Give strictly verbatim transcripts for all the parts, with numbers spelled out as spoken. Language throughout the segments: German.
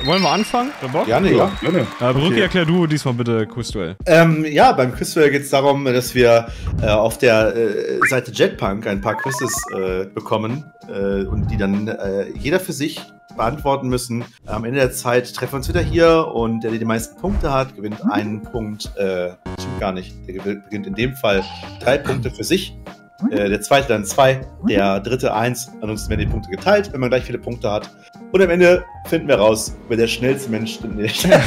wollen wir anfangen? Bock? Gerne, ja. Gerne. Äh, Brücki, okay. Erklär du diesmal bitte Quizduell. Ähm, ja, beim Quizduell geht es darum, dass wir äh, auf der äh, Seite Jetpunk ein paar Quizzes äh, bekommen äh, und die dann äh, jeder für sich beantworten müssen. Am Ende der Zeit treffen wir uns wieder hier und der, der die meisten Punkte hat, gewinnt einen Punkt. Äh, stimmt gar nicht. Der gewinnt in dem Fall drei Punkte für sich. Äh, der zweite dann zwei, der dritte eins. Ansonsten werden die Punkte geteilt, wenn man gleich viele Punkte hat. Und am Ende finden wir raus, wer der schnellste Mensch, nee,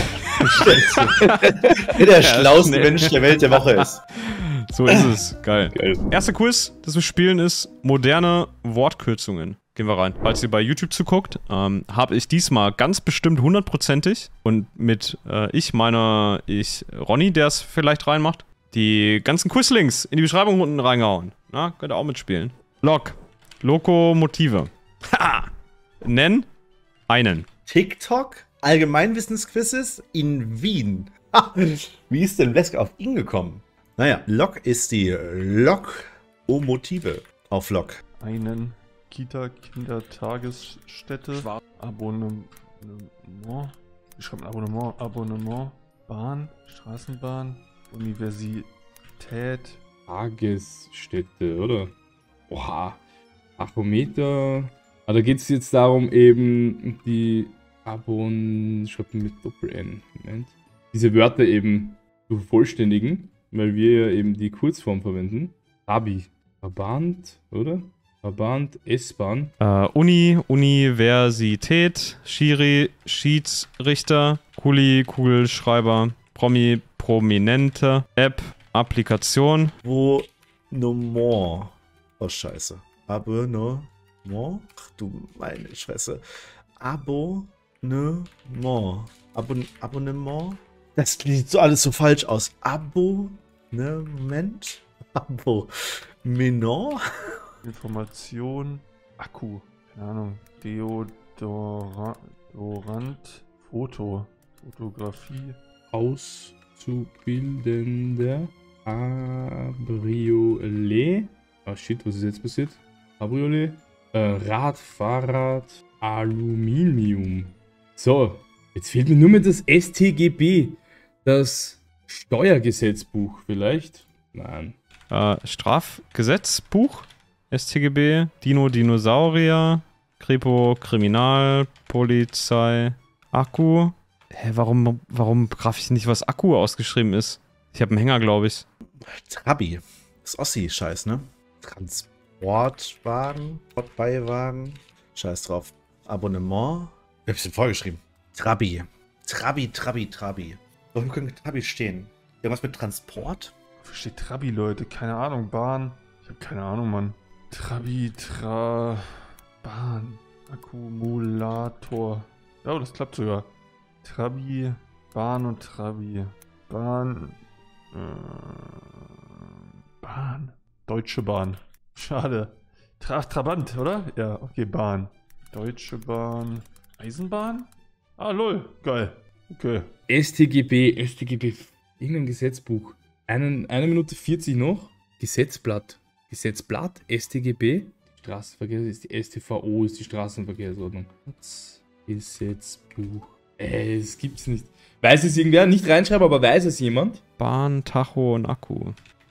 wer der schlauste Mensch der Welt der Woche ist. So ist es. Geil. Geil. Erste Quiz, das wir spielen, ist moderne Wortkürzungen. Gehen wir rein. Falls ihr bei YouTube zuguckt, ähm, habe ich diesmal ganz bestimmt hundertprozentig und mit äh, ich meine ich Ronny, der es vielleicht reinmacht, die ganzen Quizlinks in die Beschreibung unten reingehauen. Na, könnt ihr auch mitspielen. Lok. Lokomotive. Ha! Nenn einen. TikTok? Allgemeinwissensquizzes in Wien. Wie ist denn Wesk auf ihn gekommen? Naja, Lok ist die Lokomotive auf Lok. Einen. Kita, Kindertagesstätte, Abonnement, wie schreibt man Abonnement, Abonnement, Bahn, Straßenbahn, Universität. Tagesstätte, oder? Oha, Tachometer. Aber da geht es jetzt darum, eben die Abon, schreibt man mit Doppel-N, Moment. Diese Wörter eben zu vervollständigen, weil wir ja eben die Kurzform verwenden. Abi, Verband, oder? Verband, S-Bahn. Uh, Uni, Universität, Schiri, Schiedsrichter, Kuli, Kugelschreiber, Promi, Prominente, App, Applikation. Wo Nummer. Oh, scheiße. Abonnement. Ach du meine Scheiße. Abonnement. Abon Abonnement. Das sieht so alles so falsch aus. Abonnement. Abo. Menor. Information, Akku, keine Ahnung, Deodorant, Foto, Fotografie, Auszubildender, Cabriolet, ah shit, was ist jetzt passiert? Cabriolet, äh, Rad, Fahrrad, Aluminium. So, jetzt fehlt mir nur mehr das S T G B, das Steuergesetzbuch vielleicht? Nein. Äh, Strafgesetzbuch? S T G B, Dino, Dinosaurier, Kripo, Kriminal, Polizei, Akku. Hä, warum, warum raff ich nicht, was Akku ausgeschrieben ist? Ich habe einen Hänger, glaube ich. Trabi. Das ist Ossi-Scheiß, ne? Transportwagen, Sportbeiwagen. Scheiß drauf. Abonnement. Ich hab's denn vorgeschrieben. Trabi. Trabi, Trabi, Trabi. Warum könnte Trabi stehen? Irgendwas mit Transport? Wofür steht Trabi, Leute? Keine Ahnung. Bahn. Ich habe keine Ahnung, Mann. Trabi, Tra... Bahn. Akkumulator. Ja, das klappt sogar. Trabi, Bahn und Trabi. Bahn... Äh, Bahn. Deutsche Bahn. Schade. Tra Trabant, oder? Ja, okay, Bahn. Deutsche Bahn. Eisenbahn? Ah, lol. Geil. Okay. S T G B, S T G B. Irgendein Gesetzbuch. Einen, eine Minute vierzig noch. Gesetzblatt. Gesetzblatt, S T G B, Straßenverkehr ist die S T V O, ist die Straßenverkehrsordnung. Gesetzbuch. Äh, es gibt's nicht. Weiß es irgendwer? Nicht reinschreiben, aber weiß es jemand? Bahn, Tacho und Akku.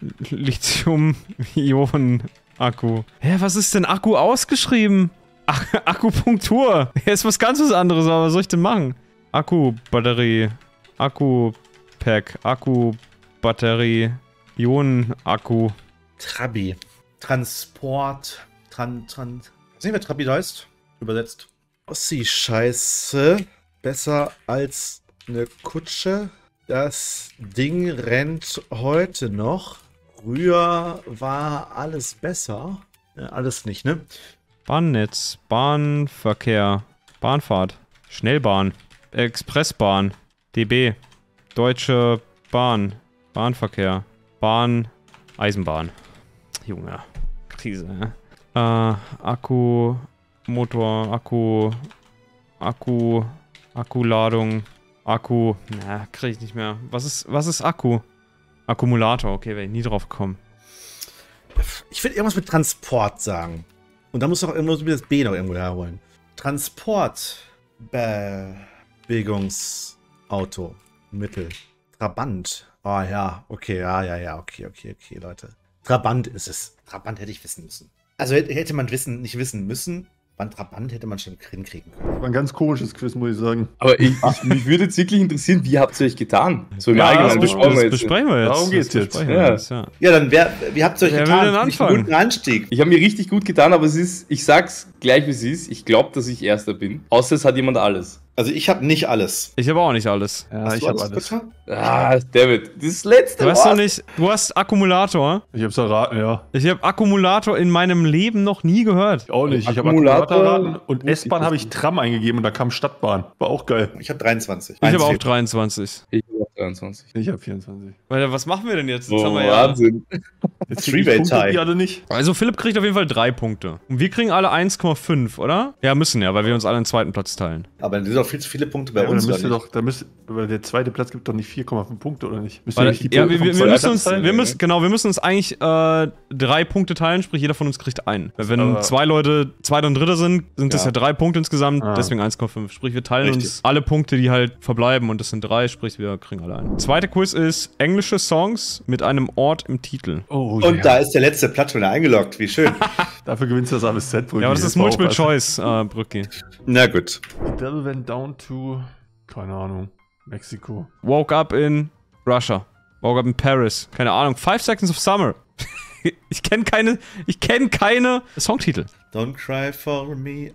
Lithium-Ionen-Akku. Hä, was ist denn Akku ausgeschrieben? Ach, Akupunktur. Ja, ist was ganz was anderes, aber was soll ich denn machen? Akku, Batterie, Akku-Pack, Akku, Batterie, Ionen-Akku. Trabi. Transport. Tran, tran. Ich weiß nicht, wer Trabi heißt. Übersetzt. Ossi-Scheiße. Besser als eine Kutsche. Das Ding rennt heute noch. Früher war alles besser. Ja, alles nicht, ne? Bahnnetz. Bahnverkehr. Bahnfahrt. Schnellbahn. Expressbahn. D B. Deutsche Bahn. Bahnverkehr. Bahn. Eisenbahn. Junge, Krise, ne? Äh, Akku, Motor, Akku, Akku, Akkuladung, Akku, na, krieg ich nicht mehr. Was ist, was ist Akku? Akkumulator, okay, wäre ich nie drauf gekommen. Ich will irgendwas mit Transport sagen. Und da muss doch irgendwo das B noch irgendwo herholen. Transport. Bäh. Bewegungsauto. Mittel. Trabant. Oh ja, okay, ja, ja, ja, okay, okay, okay, Leute. Trabant ist es. Trabant hätte ich wissen müssen. Also hätte man wissen, nicht wissen müssen. Beim Trabant hätte man schon hinkriegen können. Das war ein ganz komisches Quiz, muss ich sagen. Aber ich, ich, mich würde jetzt wirklich interessieren, wie habt ihr euch getan? So im Ja, Allgemeinen das, besprechen das wir jetzt. besprechen wir jetzt. Darum geht's Das jetzt. besprechen wir Ja. jetzt, ja. Ja, dann, wer, wie habt ihr euch Wer will getan? denn Finde ich einen anfangen? guten Anstieg. Ich habe mir richtig gut getan, aber es ist, ich sag's gleich wie es ist, ich glaube, dass ich Erster bin. Außer es hat jemand alles. Also ich habe nicht alles. Ich habe auch nicht alles. Ja, Hast ich du habe alles. bitte? Ah, David, das letzte Du hast Wort. doch nicht. Du hast Akkumulator. Ich hab's erraten, ja. Ich habe Akkumulator in meinem Leben noch nie gehört. Ich auch nicht. Ich habe Akkumulator- Akkumulator erraten und Wusste ich S-Bahn das habe ich nicht. Tram eingegeben und da kam Stadtbahn. War auch geil. Ich habe dreiundzwanzig. Ich habe Eins auch fehlt. dreiundzwanzig. Ich habe auch dreiundzwanzig. Ich habe vierundzwanzig. Weil, was machen wir denn jetzt? Jetzt Oh, haben wir ja. Wahnsinn. Jetzt Three-Way krieg ich Punkte, Tie. die alle nicht. Also Philipp kriegt auf jeden Fall drei Punkte. Und wir kriegen alle eins Komma fünf, oder? Ja, müssen ja, weil wir uns alle einen zweiten Platz teilen. Aber dann sind doch viel zu viele Punkte bei Ja, aber uns. dann müsste oder nicht? doch, da müsste, weil der zweite Platz gibt doch nicht vier Komma fünf Punkte, oder nicht? Müsste Weil, nicht die ja, Punkte wir, wir, vom wir zweiten müssen Platz uns, teilen? wir müssen, genau, wir müssen uns eigentlich äh, drei Punkte teilen, sprich jeder von uns kriegt einen. Weil wenn Aber- zwei Leute Zweiter und Dritter sind, sind das Ja. ja drei Punkte insgesamt, Ah. deswegen eins Komma fünf. Sprich, wir teilen Richtig. uns alle Punkte, die halt verbleiben und das sind drei, sprich, wir kriegen alle einen. Zweite Quiz ist englische Songs mit einem Ort im Titel. Oh, Und ja. da ist der letzte Platz schon eingeloggt. Wie schön. Dafür gewinnst du das alles Set. Ja, aber das ist Multiple Choice, äh, Brücki. Na gut. The Devil went down to, keine Ahnung, Mexiko. Woke up in Russia. Woke up in Paris. Keine Ahnung. Five Seconds of Summer. Ich kenne keine, ich kenne keine Songtitel. Don't cry for me,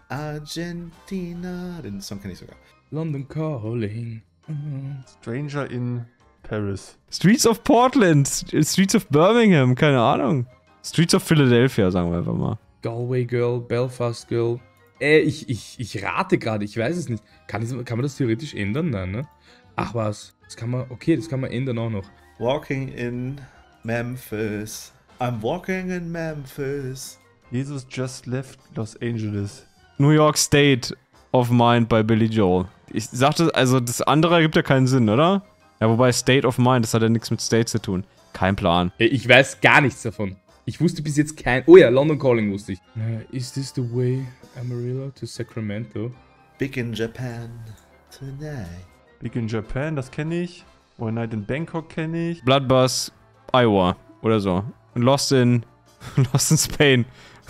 Argentina. Den Song kenne ich sogar. London Calling. Stranger in Paris. Streets of Portland, Streets of Birmingham, keine Ahnung. Streets of Philadelphia, sagen wir einfach mal. Galway Girl, Belfast Girl. Äh, ich, ich, ich rate gerade, ich weiß es nicht. Kann, das, kann man das theoretisch ändern? Nein, ne? Ach was, das kann man, okay, das kann man ändern auch noch. Walking in Memphis. I'm walking in Memphis. Jesus just left Los Angeles. New York State of Mind bei Billy Joel. Ich sagte, also das andere ergibt ja keinen Sinn, oder? Ja, wobei State of Mind, das hat ja nichts mit State zu tun. Kein Plan. Äh, Ich weiß gar nichts davon. Ich wusste bis jetzt kein... Oh ja, London Calling wusste ich. Uh, is this the way, Amarillo to Sacramento? Big in Japan tonight. Big in Japan, das kenne ich. One Night in Bangkok kenne ich. Bloodbath, Iowa oder so. Und Lost in Lost in Spain.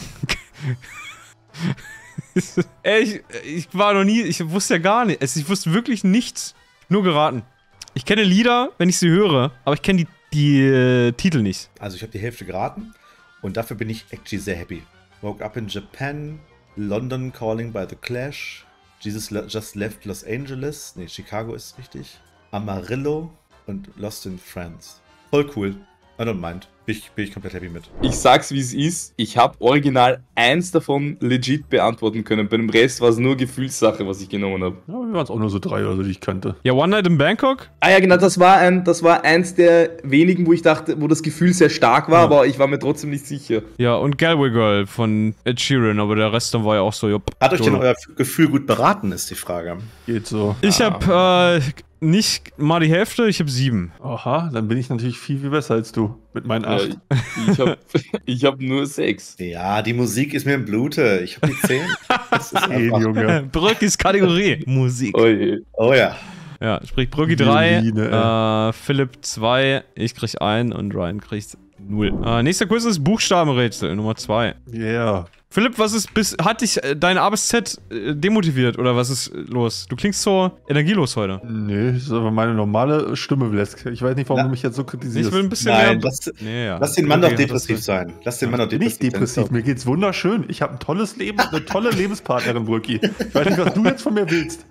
Ey, ich, ich war noch nie, ich wusste ja gar nicht, ich wusste wirklich nichts. Nur geraten. Ich kenne Lieder, wenn ich sie höre, aber ich kenne die, die äh, Titel nicht. Also ich habe die Hälfte geraten und dafür bin ich actually sehr happy. Woke up in Japan, London Calling by the Clash, Jesus le- just left Los Angeles, nee, Chicago ist richtig, Amarillo und Lost in France. Voll cool. I don't mind. Bin ich, bin ich komplett happy mit. Ich sag's wie es ist, ich habe original eins davon legit beantworten können. Bei dem Rest war es nur Gefühlssache, was ich genommen habe. Ja, wir waren es auch nur so drei oder so, die ich kannte. Ja, One Night in Bangkok? Ah ja, genau, das war ein, das war eins der wenigen, wo ich dachte, wo das Gefühl sehr stark war, Ja. aber ich war mir trotzdem nicht sicher. Ja, und Galway Girl von Ed Sheeran, aber der Rest dann war ja auch so, jupp. Hat euch denn so. euer Gefühl gut beraten, ist die Frage. Geht so. Ich hab äh, nicht mal die Hälfte, ich hab sieben. Aha, dann bin ich natürlich viel, viel besser als du. Mit meinen Ja, acht. ich ich habe ich hab nur sechs. Ja, die Musik ist mir im Blute. Ich habe die zehn. Das ist Zehn, einfach, Junge. Brückis Kategorie. Musik. Oh je. oh ja. Ja, sprich Brücki drei, Violine, äh, Philipp zwei, ich krieg ein und Ryan kriegt null. Äh, nächster Quiz ist Buchstabenrätsel, Nummer zwei. Yeah. Philipp, was ist bis, hat dich äh, dein A bis Z äh, demotiviert oder was ist äh, los? Du klingst so energielos heute. Nee, das ist aber meine normale Stimme, Blesk. Ich weiß nicht, warum Na, du mich jetzt so kritisierst. Ich will ein bisschen Nein, mehr... lass, Nee, ja. lass den Mann doch Okay, hat das depressiv recht. sein. Lass den Mann doch bin ich depressiv depressiv. sein. Mir geht's wunderschön. Ich habe ein tolles Leben, eine tolle Lebenspartnerin, Brücki. Ich weiß nicht, was du jetzt von mir willst.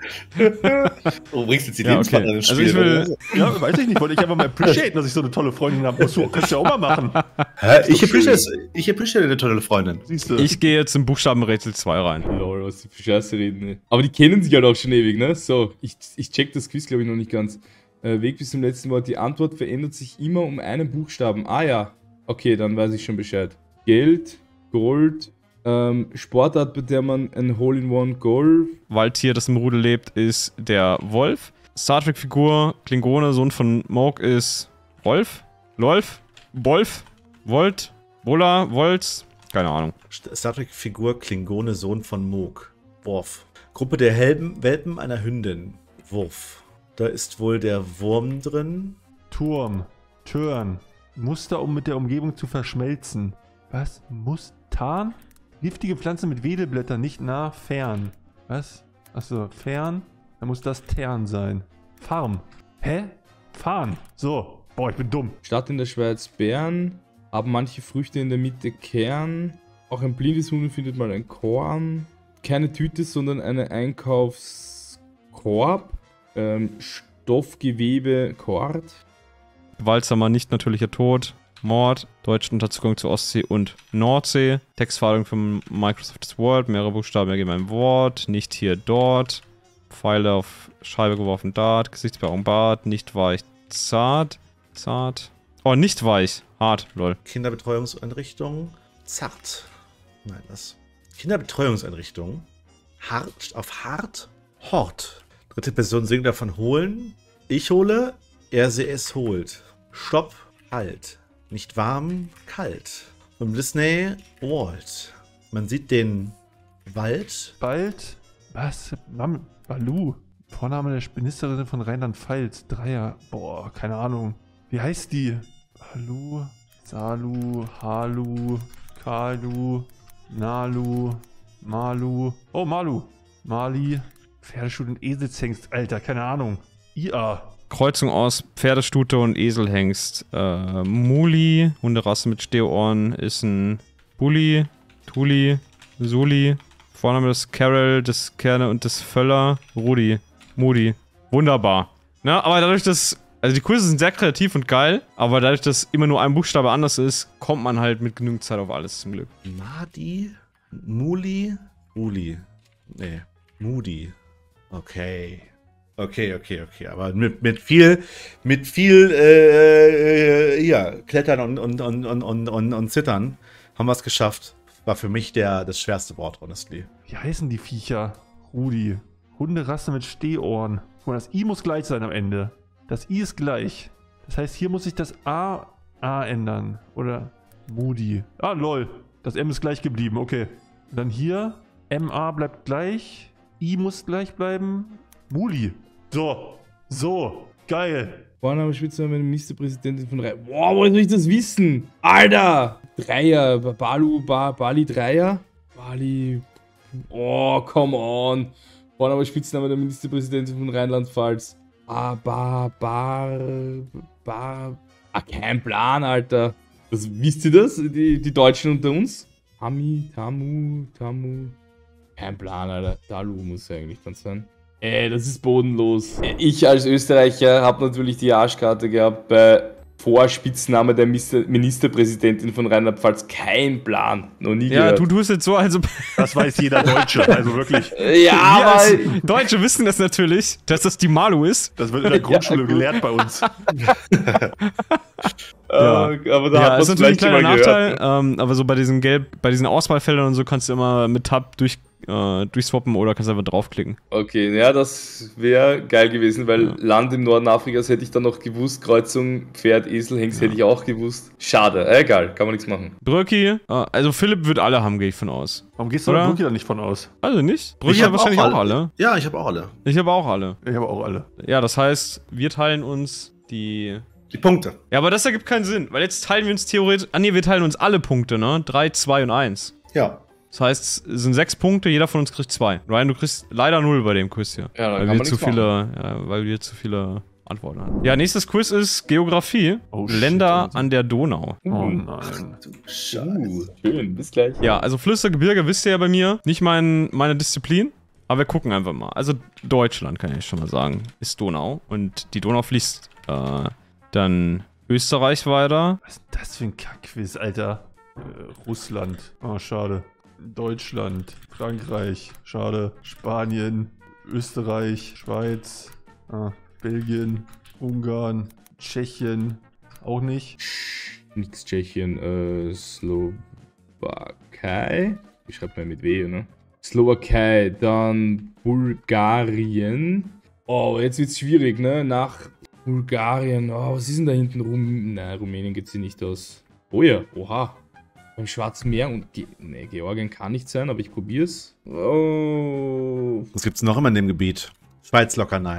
Oh, bringst jetzt die Ja, Lebenspartnerin okay. ins Also Spiel. ich will- oder? Ja, weiß ich nicht. Wollte ich einfach mal appreciaten, dass ich so eine tolle Freundin habe. Musst du, kannst du ja auch mal machen. Hä? Ich doch appreciate, schön. ich appreciate eine tolle Freundin. Siehst du. Ich gehe jetzt in Buchstabenrätsel zwei rein. Lol, was die für Scheiße reden, ne? Aber die kennen sich halt auch schon ewig, ne? So, ich, ich check das Quiz, glaube ich, noch nicht ganz. Äh, Weg bis zum letzten Wort. Die Antwort verändert sich immer um einen Buchstaben. Ah ja. Okay, dann weiß ich schon Bescheid. Geld, Gold, ähm, Sportart, bei der man ein Hole-in-One-Goal. Waldtier, das im Rudel lebt, ist der Wolf. Star Trek-Figur, Klingone, Sohn von Moog ist Rolf? Lolf? Wolf? Volt? Wola? Wolz? Keine Ahnung. Star Trek-Figur Klingone, Sohn von Moog. Worf. Gruppe der Helben, Welpen einer Hündin. Wurf. Da ist wohl der Wurm drin. Turm. Turn. Muster, um mit der Umgebung zu verschmelzen. Was? Mustarn? Giftige Pflanze mit Wedelblättern, nicht nah, fern. Was? Achso, fern? Dann muss das Tern sein. Farm. Hä? Fahren. So. Boah, ich bin dumm. Stadt in der Schweiz Bern. Haben manche Früchte in der Mitte Kern. Auch ein blindes Huhn findet mal ein Korn. Keine Tüte, sondern eine Einkaufskorb. Ähm, Stoffgewebe, Kord. Gewaltsamer, nicht natürlicher Tod. Mord. Deutschen Unterzugang zur Ostsee und Nordsee. Textverarbeitung von Microsoft Word. Mehrere Buchstaben ergeben ein Wort. Nicht hier, dort. Pfeile auf Scheibe geworfen, Dart. Gesichtsbehaarung, Bart. Nicht weich, zart. Zart. Oh, nicht weich. Hart, lol. Kinderbetreuungseinrichtung. Zart. Nein, das. Kinderbetreuungseinrichtung. Hart, auf hart. Hort. Dritte Person singt davon holen. Ich hole. Er, sie, es holt. Stopp. Halt. Nicht warm. Kalt. Und Disney. Walt. Man sieht den Wald. Bald. Was? Name? Balu. Vorname der Ministerin von Rheinland-Pfalz. Dreier. Boah, keine Ahnung. Wie heißt die? Balu. Salu. Halu. Kalu. Nalu. Malu. Oh, Malu. Mali. Pferdestute und Eselshengst. Alter, keine Ahnung. I A. Kreuzung aus Pferdestute und Eselhengst. Äh, Muli, Hunderasse mit Stehohren, ist ein Bulli, Tuli, Suli. Vorname des Carol, des Kerne und des Völler. Rudi. Moody. Wunderbar. Na, aber dadurch, dass. Also die Quizze sind sehr kreativ und geil, aber dadurch, dass immer nur ein Buchstabe anders ist, kommt man halt mit genügend Zeit auf alles zum Glück. Madi. Muli. Muli. Nee. Moody. Okay. Okay, okay, okay. Aber mit, mit viel, mit viel, äh, ja, Klettern und, und, und, und, und, und, und Zittern haben wir es geschafft. War für mich der, das schwerste Wort, honestly. Wie heißen die Viecher? Rudi. Hunderasse mit Stehohren. Guck mal, das I muss gleich sein am Ende. Das I ist gleich. Das heißt, hier muss ich das A, A ändern. Oder Moody. Ah, lol. Das M ist gleich geblieben, okay. Und dann hier, M A bleibt gleich. I muss gleich bleiben. Muli. So. So. Geil. Vorname, Spitzname, Ministerpräsidentin von Rhein. Boah, woher soll ich das wissen? Alter! Dreier. Balu, ba, Bali Dreier? Bali. Oh, come on. Vorname, Spitzname der Ministerpräsidentin von Rheinland-Pfalz. Ah, ba, bar, bar. Ah, kein Plan, Alter. Das, wisst ihr das? Die, die Deutschen unter uns? Tami, Tamu, Tamu. Kein Plan, Alter. Talu muss eigentlich dann sein. Ey, das ist bodenlos. Ich als Österreicher habe natürlich die Arschkarte gehabt bei Vorspitzname der Ministerpräsidentin von Rheinland-Pfalz. Kein Plan. Noch nie ja, gehört. du tust jetzt so, also. Das weiß jeder Deutsche, also wirklich. Ja, Wir aber... als Deutsche wissen das natürlich, dass das die Malu ist. Das wird in der Grundschule Ja, gelehrt bei uns. Ja. Äh, aber da Ja, hat ist man natürlich ein vielleicht schon mal kleiner gehört. Nachteil, ähm, aber so bei diesen Gelb, bei diesen Auswahlfeldern und so kannst du immer mit Tab durch, äh, durchswappen oder kannst einfach draufklicken. Okay, ja, das wäre geil gewesen, weil Ja. Land im Norden Afrikas hätte ich dann noch gewusst, Kreuzung, Pferd, Esel, Hengst hätte ich auch gewusst. Schade, egal, kann man nichts machen. Bröcki, äh, also Philipp wird alle haben, gehe ich von aus. Warum gehst du Oder? da wirklich da nicht von aus? Also nicht? Bröcki Ich hat hab wahrscheinlich auch auch alle. Ja, ich habe auch alle. Ich habe auch alle. Ich habe auch alle. Ja, das heißt, wir teilen uns die... Die Punkte. Ja, aber das ergibt keinen Sinn, weil jetzt teilen wir uns theoretisch... Ah ne, wir teilen uns alle Punkte, ne? drei, zwei und eins. Ja. Das heißt, es sind sechs Punkte, jeder von uns kriegt zwei. Ryan, du kriegst leider null bei dem Quiz hier. Ja, da weil kann wir man zu nichts viele, ja, weil wir zu viele Antworten haben. Ja, nächstes Quiz ist Geografie. Oh, shit, Länder also. an der Donau. Oh Uh, nein. Du Scheiße. uh, schön, bis gleich. Ja, also Flüstergebirge wisst ihr ja bei mir. Nicht mein, meine Disziplin. Aber wir gucken einfach mal. Also Deutschland, kann ich schon mal sagen, ist Donau. Und die Donau fließt äh, dann Österreich weiter. Was ist denn das für ein Kackquiz, Alter? Äh, Russland. Oh, schade. Deutschland. Frankreich. Schade. Spanien. Österreich. Schweiz. Ah, Belgien. Ungarn. Tschechien. Auch nicht. Nix Tschechien, äh, Slowakei. Ich schreibe mal mit W, ne? Slowakei, dann Bulgarien. Oh, jetzt wird's schwierig, ne? Nach Bulgarien. Oh, was ist denn da hinten rum? Nein, Rumänien geht sie nicht aus. Oh ja, oha. Beim Schwarzen Meer und Ge ne, Georgien kann nicht sein, aber ich probier's. Oh. Was gibt's noch immer in dem Gebiet? Schweiz locker nein.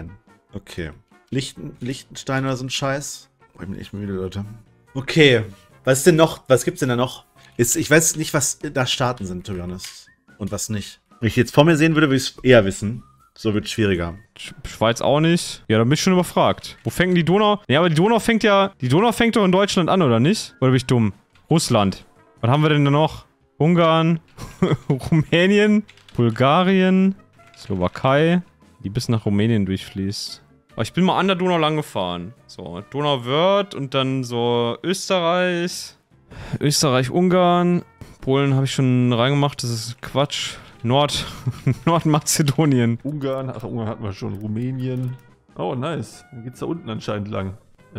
Okay. Lichten, Liechtenstein oder so ein Scheiß. Boah, ich bin echt müde, Leute. Okay. Was ist denn noch? Was gibt's denn da noch? Ist, ich weiß nicht, was da Staaten sind, to be honest. Und was nicht. Wenn ich jetzt vor mir sehen würde, würde ich es eher wissen. So wird es schwieriger. Sch Schweiz auch nicht. Ja, da bin ich schon überfragt. Wo fängt denn die Donau? Ja, aber die Donau fängt ja... Die Donau fängt doch in Deutschland an, oder nicht? Oder bin ich dumm? Russland. Was haben wir denn da noch? Ungarn. Rumänien. Bulgarien. Slowakei. Die bis nach Rumänien durchfließt. Aber ich bin mal an der Donau lang gefahren. So, Donauwörth und dann so Österreich. Österreich, Ungarn. Polen habe ich schon reingemacht. Das ist Quatsch. Nord... Nordmazedonien. Ungarn, ach, Ungarn hatten wir schon. Rumänien. Oh, nice. Dann geht's da unten anscheinend lang.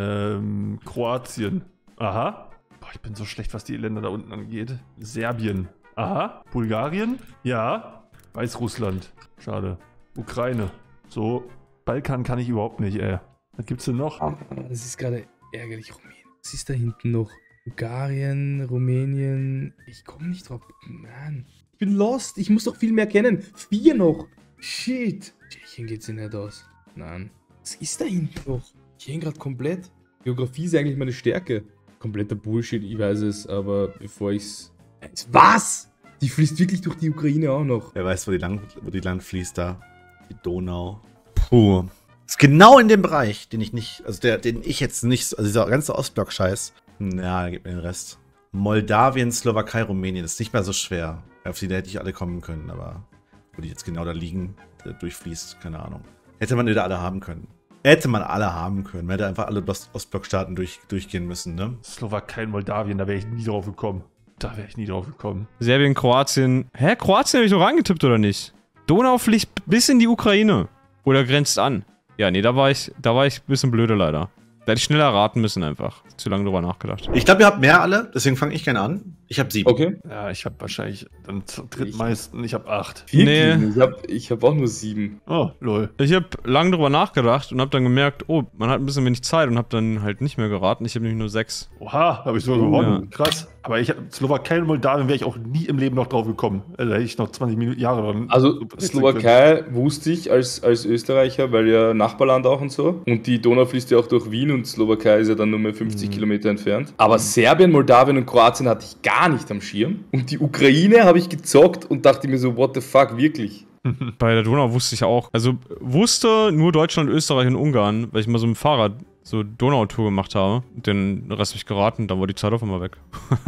Ähm, Kroatien. Aha. Boah, ich bin so schlecht, was die Länder da unten angeht. Serbien. Aha. Bulgarien? Ja. Weißrussland. Schade. Ukraine. So. Balkan kann ich überhaupt nicht, ey. Was gibt's denn noch? Ah, das ist gerade ärgerlich. Rumänien. Was ist da hinten noch? Bulgarien, Rumänien. Ich komme nicht drauf. Mann. Ich bin lost. Ich muss doch viel mehr kennen. Vier noch. Shit. Tschechien geht sich nicht aus. Nein. Was ist da hinten noch? Ich hänge gerade komplett. Geografie ist eigentlich meine Stärke. Kompletter Bullshit, ich weiß es, aber bevor ich's... Was? Die fließt wirklich durch die Ukraine auch noch. Wer weiß, wo die lang, wo die lang fließt da. Die Donau. Puh. Ist genau in dem Bereich, den ich nicht, also der, den ich jetzt nicht, also dieser ganze Ostblock-Scheiß. Ja, gib mir den Rest. Moldawien, Slowakei, Rumänien. Das ist nicht mehr so schwer. Auf die hätte ich alle kommen können, aber wo die jetzt genau da liegen, der durchfließt, keine Ahnung. Hätte man wieder alle haben können. Hätte man alle haben können. Man hätte einfach alle Ostblockstaaten durch, durchgehen müssen, ne? Slowakei und Moldawien, da wäre ich nie drauf gekommen. Da wäre ich nie drauf gekommen. Serbien, Kroatien. Hä? Kroatien habe ich doch reingetippt, oder nicht? Donau fließt bis in die Ukraine. Oder grenzt an. Ja, nee, da war ich, da war ich ein bisschen blöde leider. Da hätte ich schneller raten müssen einfach. Zu lange drüber nachgedacht. Ich glaube, ihr habt mehr alle, deswegen fange ich gerne an. Ich habe sieben. Okay. Ja, ich habe wahrscheinlich dann zum drittmeisten. Ich habe acht. Nee. Ich habe ich hab auch nur sieben. Oh, lol. Ich habe lange drüber nachgedacht und habe dann gemerkt, oh, man hat ein bisschen wenig Zeit und habe dann halt nicht mehr geraten. Ich habe nämlich nur sechs. Oha, habe ich sogar gewonnen. Ja. Krass. Aber ich habe Slowakei und Moldawien wäre ich auch nie im Leben noch drauf gekommen. Da hätte ich noch zwanzig Minuten Jahre dran. Also Slowakei wusste ich als, als Österreicher, weil ja Nachbarland auch und so. Und die Donau fließt ja auch durch Wien und Slowakei ist ja dann nur mehr fünfzig mhm. Kilometer entfernt. Aber Serbien, Moldawien und Kroatien hatte ich gar nicht am Schirm. Und die Ukraine habe ich gezockt und dachte mir so, what the fuck, wirklich? Bei der Donau wusste ich auch. Also wusste nur Deutschland, Österreich und Ungarn, weil ich mal so mit dem Fahrrad so Donautour gemacht habe. Den Rest habe ich geraten, dann war die Zeit auf einmal weg.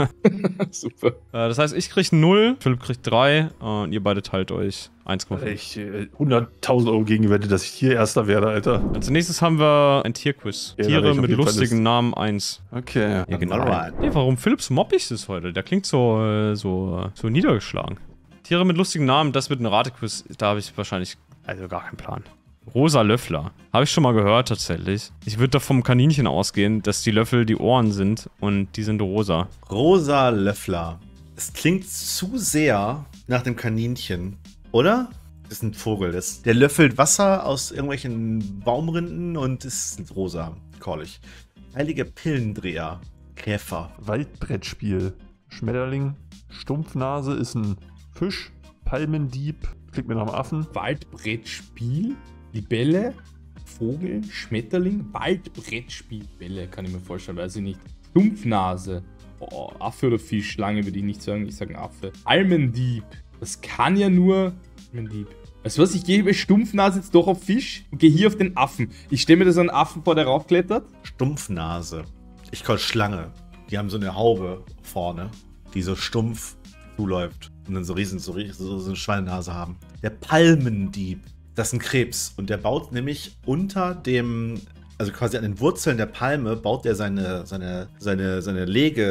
Super. Äh, das heißt, ich kriege null, Philipp kriegt drei und ihr beide teilt euch eins Komma fünf. Ich äh, hunderttausend Euro gegengewettet, dass ich hier Erster werde, Alter. Als nächstes haben wir ein Tierquiz. Ja, Tiere mit lustigen Namen eins. Okay. Ja, genau. Nee, warum Philipps mobbig ist heute? Der klingt so, äh, so, so niedergeschlagen. Tiere mit lustigen Namen, das wird ein Ratequiz. Da habe ich wahrscheinlich also gar keinen Plan. Rosa Löffler. Habe ich schon mal gehört, tatsächlich. Ich würde da vom Kaninchen ausgehen, dass die Löffel die Ohren sind und die sind rosa. Rosa Löffler. Es klingt zu sehr nach dem Kaninchen, oder? Das ist ein Vogel. Das, der löffelt Wasser aus irgendwelchen Baumrinden und ist rosa. Call ich. Heilige Pillendreher. Käfer. Waldbrettspiel. Schmetterling. Stumpfnase ist ein Fisch. Palmendieb. Klingt mir nach einem Affen. Waldbrettspiel? Libelle? Vogel? Schmetterling? Waldbrettspiel? Bälle, kann ich mir vorstellen, weiß ich nicht. Stumpfnase. Oh, Affe oder Fisch? Schlange würde ich nicht sagen, ich sage Affe. Almendieb. Das kann ja nur... Almendieb. Weißt du was, ich gehe bei Stumpfnase jetzt doch auf Fisch und gehe hier auf den Affen. Ich stelle mir da so einen Affen vor, der raufklettert. Stumpfnase. Ich call Schlange. Die haben so eine Haube vorne, die so stumpf zuläuft. Und dann so riesen, so, so, so eine Schweinenase haben. Der Palmendieb. Das ist ein Krebs. Und der baut nämlich unter dem, also quasi an den Wurzeln der Palme, baut er seine, seine, seine, seine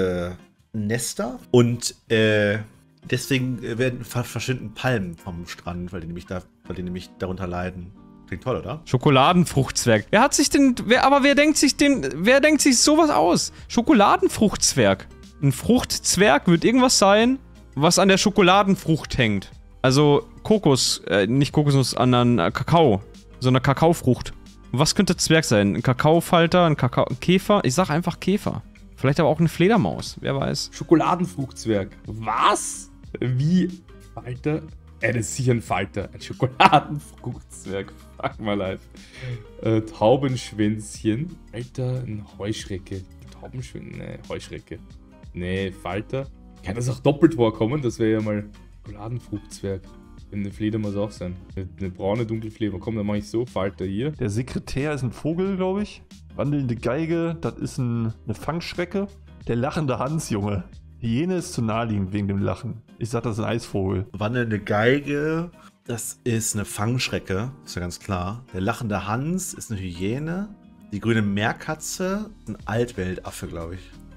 Legenester. Und äh, deswegen werden verschwinden Palmen vom Strand, weil die nämlich, da, weil die nämlich darunter leiden. Klingt toll, oder? Schokoladenfruchtzwerg. Wer hat sich denn, wer, aber wer denkt sich den, wer denkt sich sowas aus? Schokoladenfruchtzwerg. Ein Fruchtzwerg wird irgendwas sein, was an der Schokoladenfrucht hängt. Also Kokos, äh, nicht Kokosnuss, sondern äh, Kakao. So eine Kakaofrucht. Was könnte Zwerg sein? Ein Kakaofalter, ein Kakao, ein Käfer? Ich sag einfach Käfer. Vielleicht aber auch eine Fledermaus, wer weiß. Schokoladenfruchtzwerg. Was? Wie? Falter? Ey, das ist sicher ein Falter. Ein Schokoladenfruchtzwerg. Fuck mal leid. Äh, Taubenschwänzchen. Alter, ein Heuschrecke. Taubenschwänzchen. Nee, Heuschrecke. Nee, Falter. Kann das auch doppelt vorkommen? Das wäre ja mal Schokoladenfruchtzwerg. Eine Fledermaus auch sein. Eine, eine braune, dunkle Fledermaus. Komm, dann mache ich so. Falter hier. Der Sekretär ist ein Vogel, glaube ich. Wandelnde Geige, das ist ein, eine Fangschrecke. Der lachende Hans, Junge. Hyäne ist zu naheliegend wegen dem Lachen. Ich sag, das ist ein Eisvogel. Wandelnde Geige, das ist eine Fangschrecke, ist ja ganz klar. Der lachende Hans ist eine Hyäne. Die grüne Meerkatze ist ein Altweltaffe, glaube ich.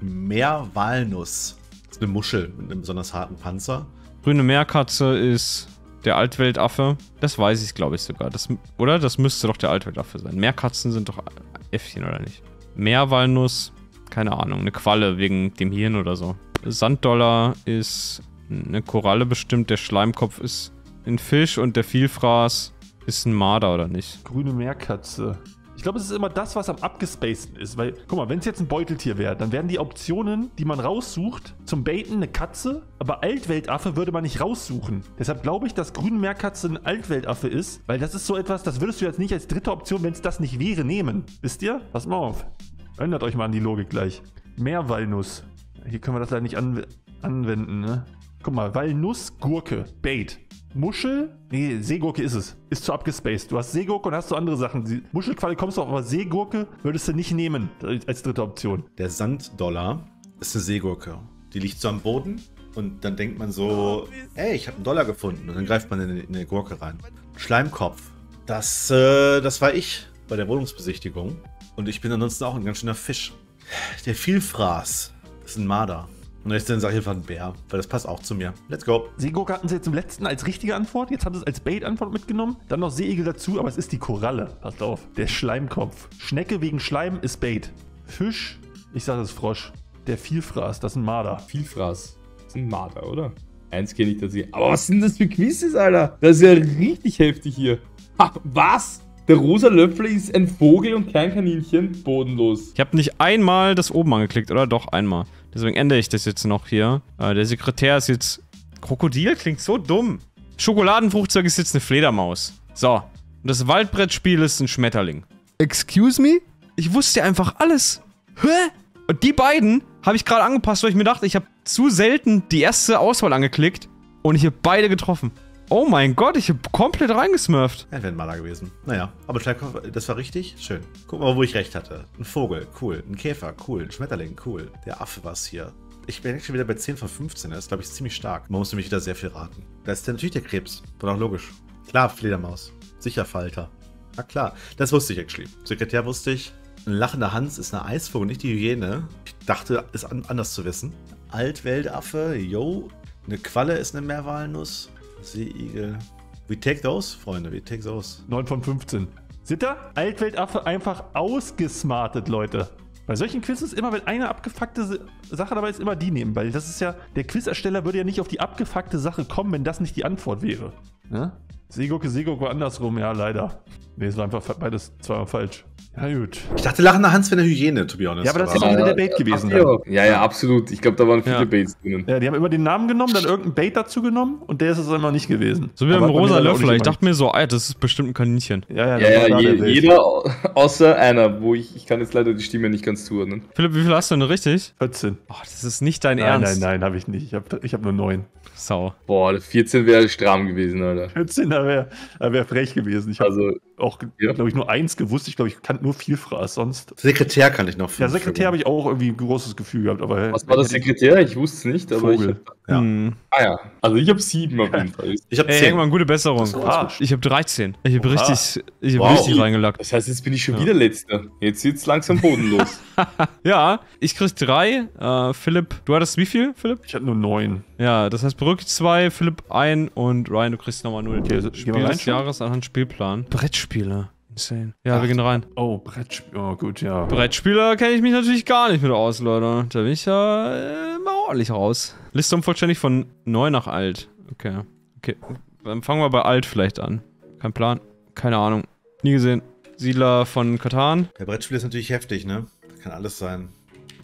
Meerwalnuss ist eine Muschel mit einem besonders harten Panzer. Grüne Meerkatze ist der Altweltaffe. Das weiß ich, glaube ich, sogar. Das, oder? Das müsste doch der Altweltaffe sein. Meerkatzen sind doch Äffchen, oder nicht? Meerwalnuss, keine Ahnung. Eine Qualle wegen dem Hirn oder so. Sanddollar ist eine Koralle bestimmt. Der Schleimkopf ist ein Fisch und der Vielfraß ist ein Marder, oder nicht? Grüne Meerkatze. Ich glaube, es ist immer das, was am abgespaceden ist. Weil, guck mal, wenn es jetzt ein Beuteltier wäre, dann wären die Optionen, die man raussucht, zum Baiten eine Katze, aber Altweltaffe würde man nicht raussuchen. Deshalb glaube ich, dass grüne Meerkatze ein Altweltaffe ist, weil das ist so etwas, das würdest du jetzt nicht als dritte Option, wenn es das nicht wäre, nehmen. Wisst ihr? Pass mal auf. Ändert euch mal an die Logik gleich. Meerwalnuss. Hier können wir das leider nicht anw anwenden, ne? Guck mal, Walnuss, Gurke, Bait. Muschel? Nee, Seegurke ist es. Ist zu abgespaced. Du hast Seegurke und hast so andere Sachen. Die Muschelqualle kommst du auf, aber Seegurke würdest du nicht nehmen als dritte Option. Der Sanddollar ist eine Seegurke. Die liegt so am Boden und dann denkt man so, ey, ich habe einen Dollar gefunden. Und dann greift man in eine Gurke rein. Schleimkopf. Das, äh, das war ich bei der Wohnungsbesichtigung. Und ich bin ansonsten auch ein ganz schöner Fisch. Der Vielfraß ist ein Marder. Und jetzt sage ich einfach ein Bär, weil das passt auch zu mir. Let's go. Seegurke hatten sie jetzt im letzten als richtige Antwort. Jetzt haben sie es als Bait-Antwort mitgenommen. Dann noch Seeigel dazu, aber es ist die Koralle. Passt auf. Der Schleimkopf. Schnecke wegen Schleim ist Bait. Fisch, ich sage es Frosch. Der Vielfraß, das ist ein Marder. Vielfraß. Das ist ein Marder, oder? Eins kenne ich tatsächlich. Aber was sind das für Quizzes, Alter? Das ist ja richtig heftig hier. Ha, was? Der rosa Löffel ist ein Vogel und kein Kaninchen. Bodenlos. Ich habe nicht einmal das oben angeklickt, oder? Doch, einmal. Deswegen ändere ich das jetzt noch hier. Äh, der Sekretär ist jetzt... Krokodil klingt so dumm. Schokoladenfruchtzeug ist jetzt eine Fledermaus. So. Und das Waldbrettspiel ist ein Schmetterling. Excuse me? Ich wusste einfach alles. Hä? Und die beiden habe ich gerade angepasst, weil ich mir dachte, ich habe zu selten die erste Auswahl angeklickt und ich habe beide getroffen. Oh mein Gott, ich habe komplett reingesmurft. Ja, wäre ein Maler gewesen. Naja, aber Schleimkopf, das war richtig. Schön. Guck mal, wo ich recht hatte. Ein Vogel, cool. Ein Käfer, cool. Ein Schmetterling, cool. Der Affe war es hier. Ich bin schon wieder bei zehn von fünfzehn. Das ist, glaube ich, ziemlich stark. Man muss nämlich wieder sehr viel raten. Da ist natürlich der Krebs. War doch logisch. Klar, Fledermaus. Sicher Falter. Na klar. Das wusste ich actually. Sekretär wusste ich. Ein lachender Hans ist eine Eisvogel, nicht die Hyäne. Ich dachte, ist an anders zu wissen. Altweltaffe, yo. Eine Qualle ist eine Meerwalnuss. Seeigel. We take those, Freunde, we take those. neun von fünfzehn. Seht ihr? Altweltaffe einfach ausgesmartet, Leute. Bei solchen Quizzes immer, wenn eine abgefuckte Sache dabei ist, immer die nehmen. Weil das ist ja, der Quizersteller würde ja nicht auf die abgefuckte Sache kommen, wenn das nicht die Antwort wäre. Ne? Seegurke, Seegurke war andersrum, ja, leider. Ne, es war einfach beides zweimal falsch. Ja, gut. Ich dachte, lachender Hans wäre eine Hyäne, to be honest. Ja, aber das ist ja wieder der Bait gewesen. Ja, ja, ja, absolut. Ich glaube, da waren viele ja. Baits drinnen. Ja, die haben immer den Namen genommen, dann irgendein Bait dazu genommen und der ist es immer nicht gewesen. So wie beim rosa Löffel. Ich dachte mir so, ey, das ist bestimmt ein Kaninchen. Ja, ja, ja, ja je, jeder außer einer, wo ich, ich kann jetzt leider die Stimme nicht ganz zuordnen. Philipp, wie viel hast du denn richtig? vierzehn. Oh, das ist nicht dein nein, Ernst. Nein, nein, nein, habe ich nicht. Ich habe ich hab nur neun. Sau. Boah, vierzehn wäre stramm gewesen, Alter. vierzehn, da wäre wär frech gewesen. Ich habe also, auch, ja. glaube ich, nur eins gewusst. Ich glaube, ich kannte nur Vielfraß sonst. Sekretär kann ich noch viel. Ja, Sekretär habe ich auch irgendwie ein großes Gefühl gehabt. Aber was war das Sekretär? Ich wusste es nicht, aber Vogel. ich hab, ja. Hm. Ah ja, also ich habe sieben auf jeden Fall. Ich habe zehn. Irgendwann gute Besserung. Ah, ich habe dreizehn. Ich habe richtig, ich hab wow. richtig reingelackt. Das heißt, jetzt bin ich schon ja. wieder Letzter. Jetzt wird's langsam bodenlos. Ja, ich krieg drei. Äh, Philipp, du hattest wie viel, Philipp? Ich hatte nur neun. Ja, das heißt, Brück zwei, Philipp ein und Ryan, du kriegst nochmal null. Okay, also Spiel des Jahres anhand Spielplan. Brettspiele. Insane. Ja, Ach. wir gehen rein. Oh, Brettspiele. Oh, gut, ja. Brettspieler kenne ich mich natürlich gar nicht mit aus, Leute. Da bin ich ja äh, mal ordentlich raus. Liste unvollständig von neu nach alt. Okay. Okay. Dann fangen wir bei alt vielleicht an. Kein Plan. Keine Ahnung. Nie gesehen. Siedler von Katan. Der Brettspiel ist natürlich heftig, ne? Das kann alles sein.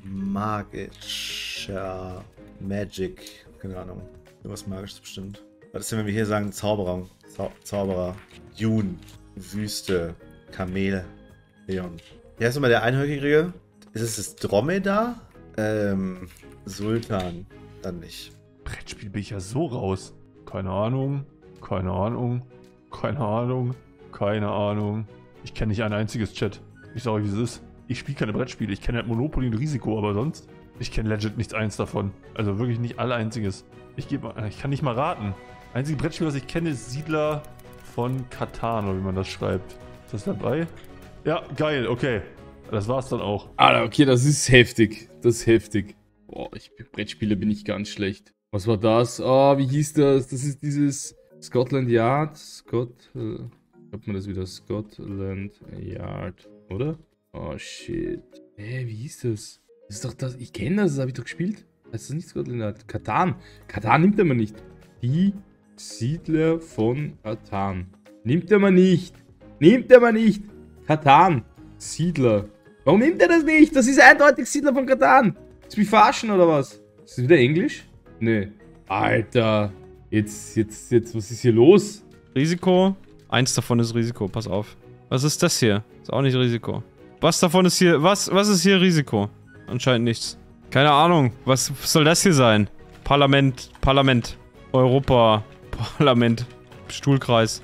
Magischer Magic. Keine Ahnung. Irgendwas Magisches bestimmt. Was ist denn, wenn wir hier sagen Zauberer? Zau Zauberer. Dune. Wüste. Kamel. Leon. Wer ist immer der Einhörige? Ist es das Dromedar? Ähm, Sultan. Dann nicht. Brettspiel bin ich ja so raus. Keine Ahnung. Keine Ahnung. Keine Ahnung. Keine Ahnung. Ich kenne nicht ein einziges Chat. Ich sage euch, wie es ist. Ich spiele keine Brettspiele. Ich kenne halt Monopoly und Risiko, aber sonst. Ich kenne legit nichts eins davon. Also wirklich nicht alle einziges. Ich, geb, ich kann nicht mal raten. Einzige Brettspiel, was ich kenne, ist Siedler von Katan, oder wie man das schreibt. Ist das dabei? Ja, geil, okay. Das war's dann auch. Alter, okay, das ist heftig. Das ist heftig. Boah, ich, Brettspiele bin ich ganz schlecht. Was war das? Ah, oh, wie hieß das? Das ist dieses Scotland Yard. Scott. Äh, hat man das wieder? Scotland Yard, oder? Oh shit. Hä, hey, wie hieß das? Das ist doch das. Ich kenne das, das habe ich doch gespielt. Das ist nicht Scotland Yard. Katan. Katan nimmt er mal nicht. Die Siedler von Katan. Nimmt er mal nicht. Nimmt er mal nicht. Katan. Siedler. Warum nimmt er das nicht? Das ist eindeutig Siedler von Katan. Ist mich verarschen oder was? Ist das wieder Englisch? Nee. Alter. Jetzt, jetzt, jetzt, was ist hier los? Risiko. Eins davon ist Risiko, pass auf. Was ist das hier? Ist auch nicht Risiko. Was davon ist hier, was, was ist hier Risiko? Anscheinend nichts. Keine Ahnung, was soll das hier sein? Parlament, Parlament, Europa, Parlament, Stuhlkreis.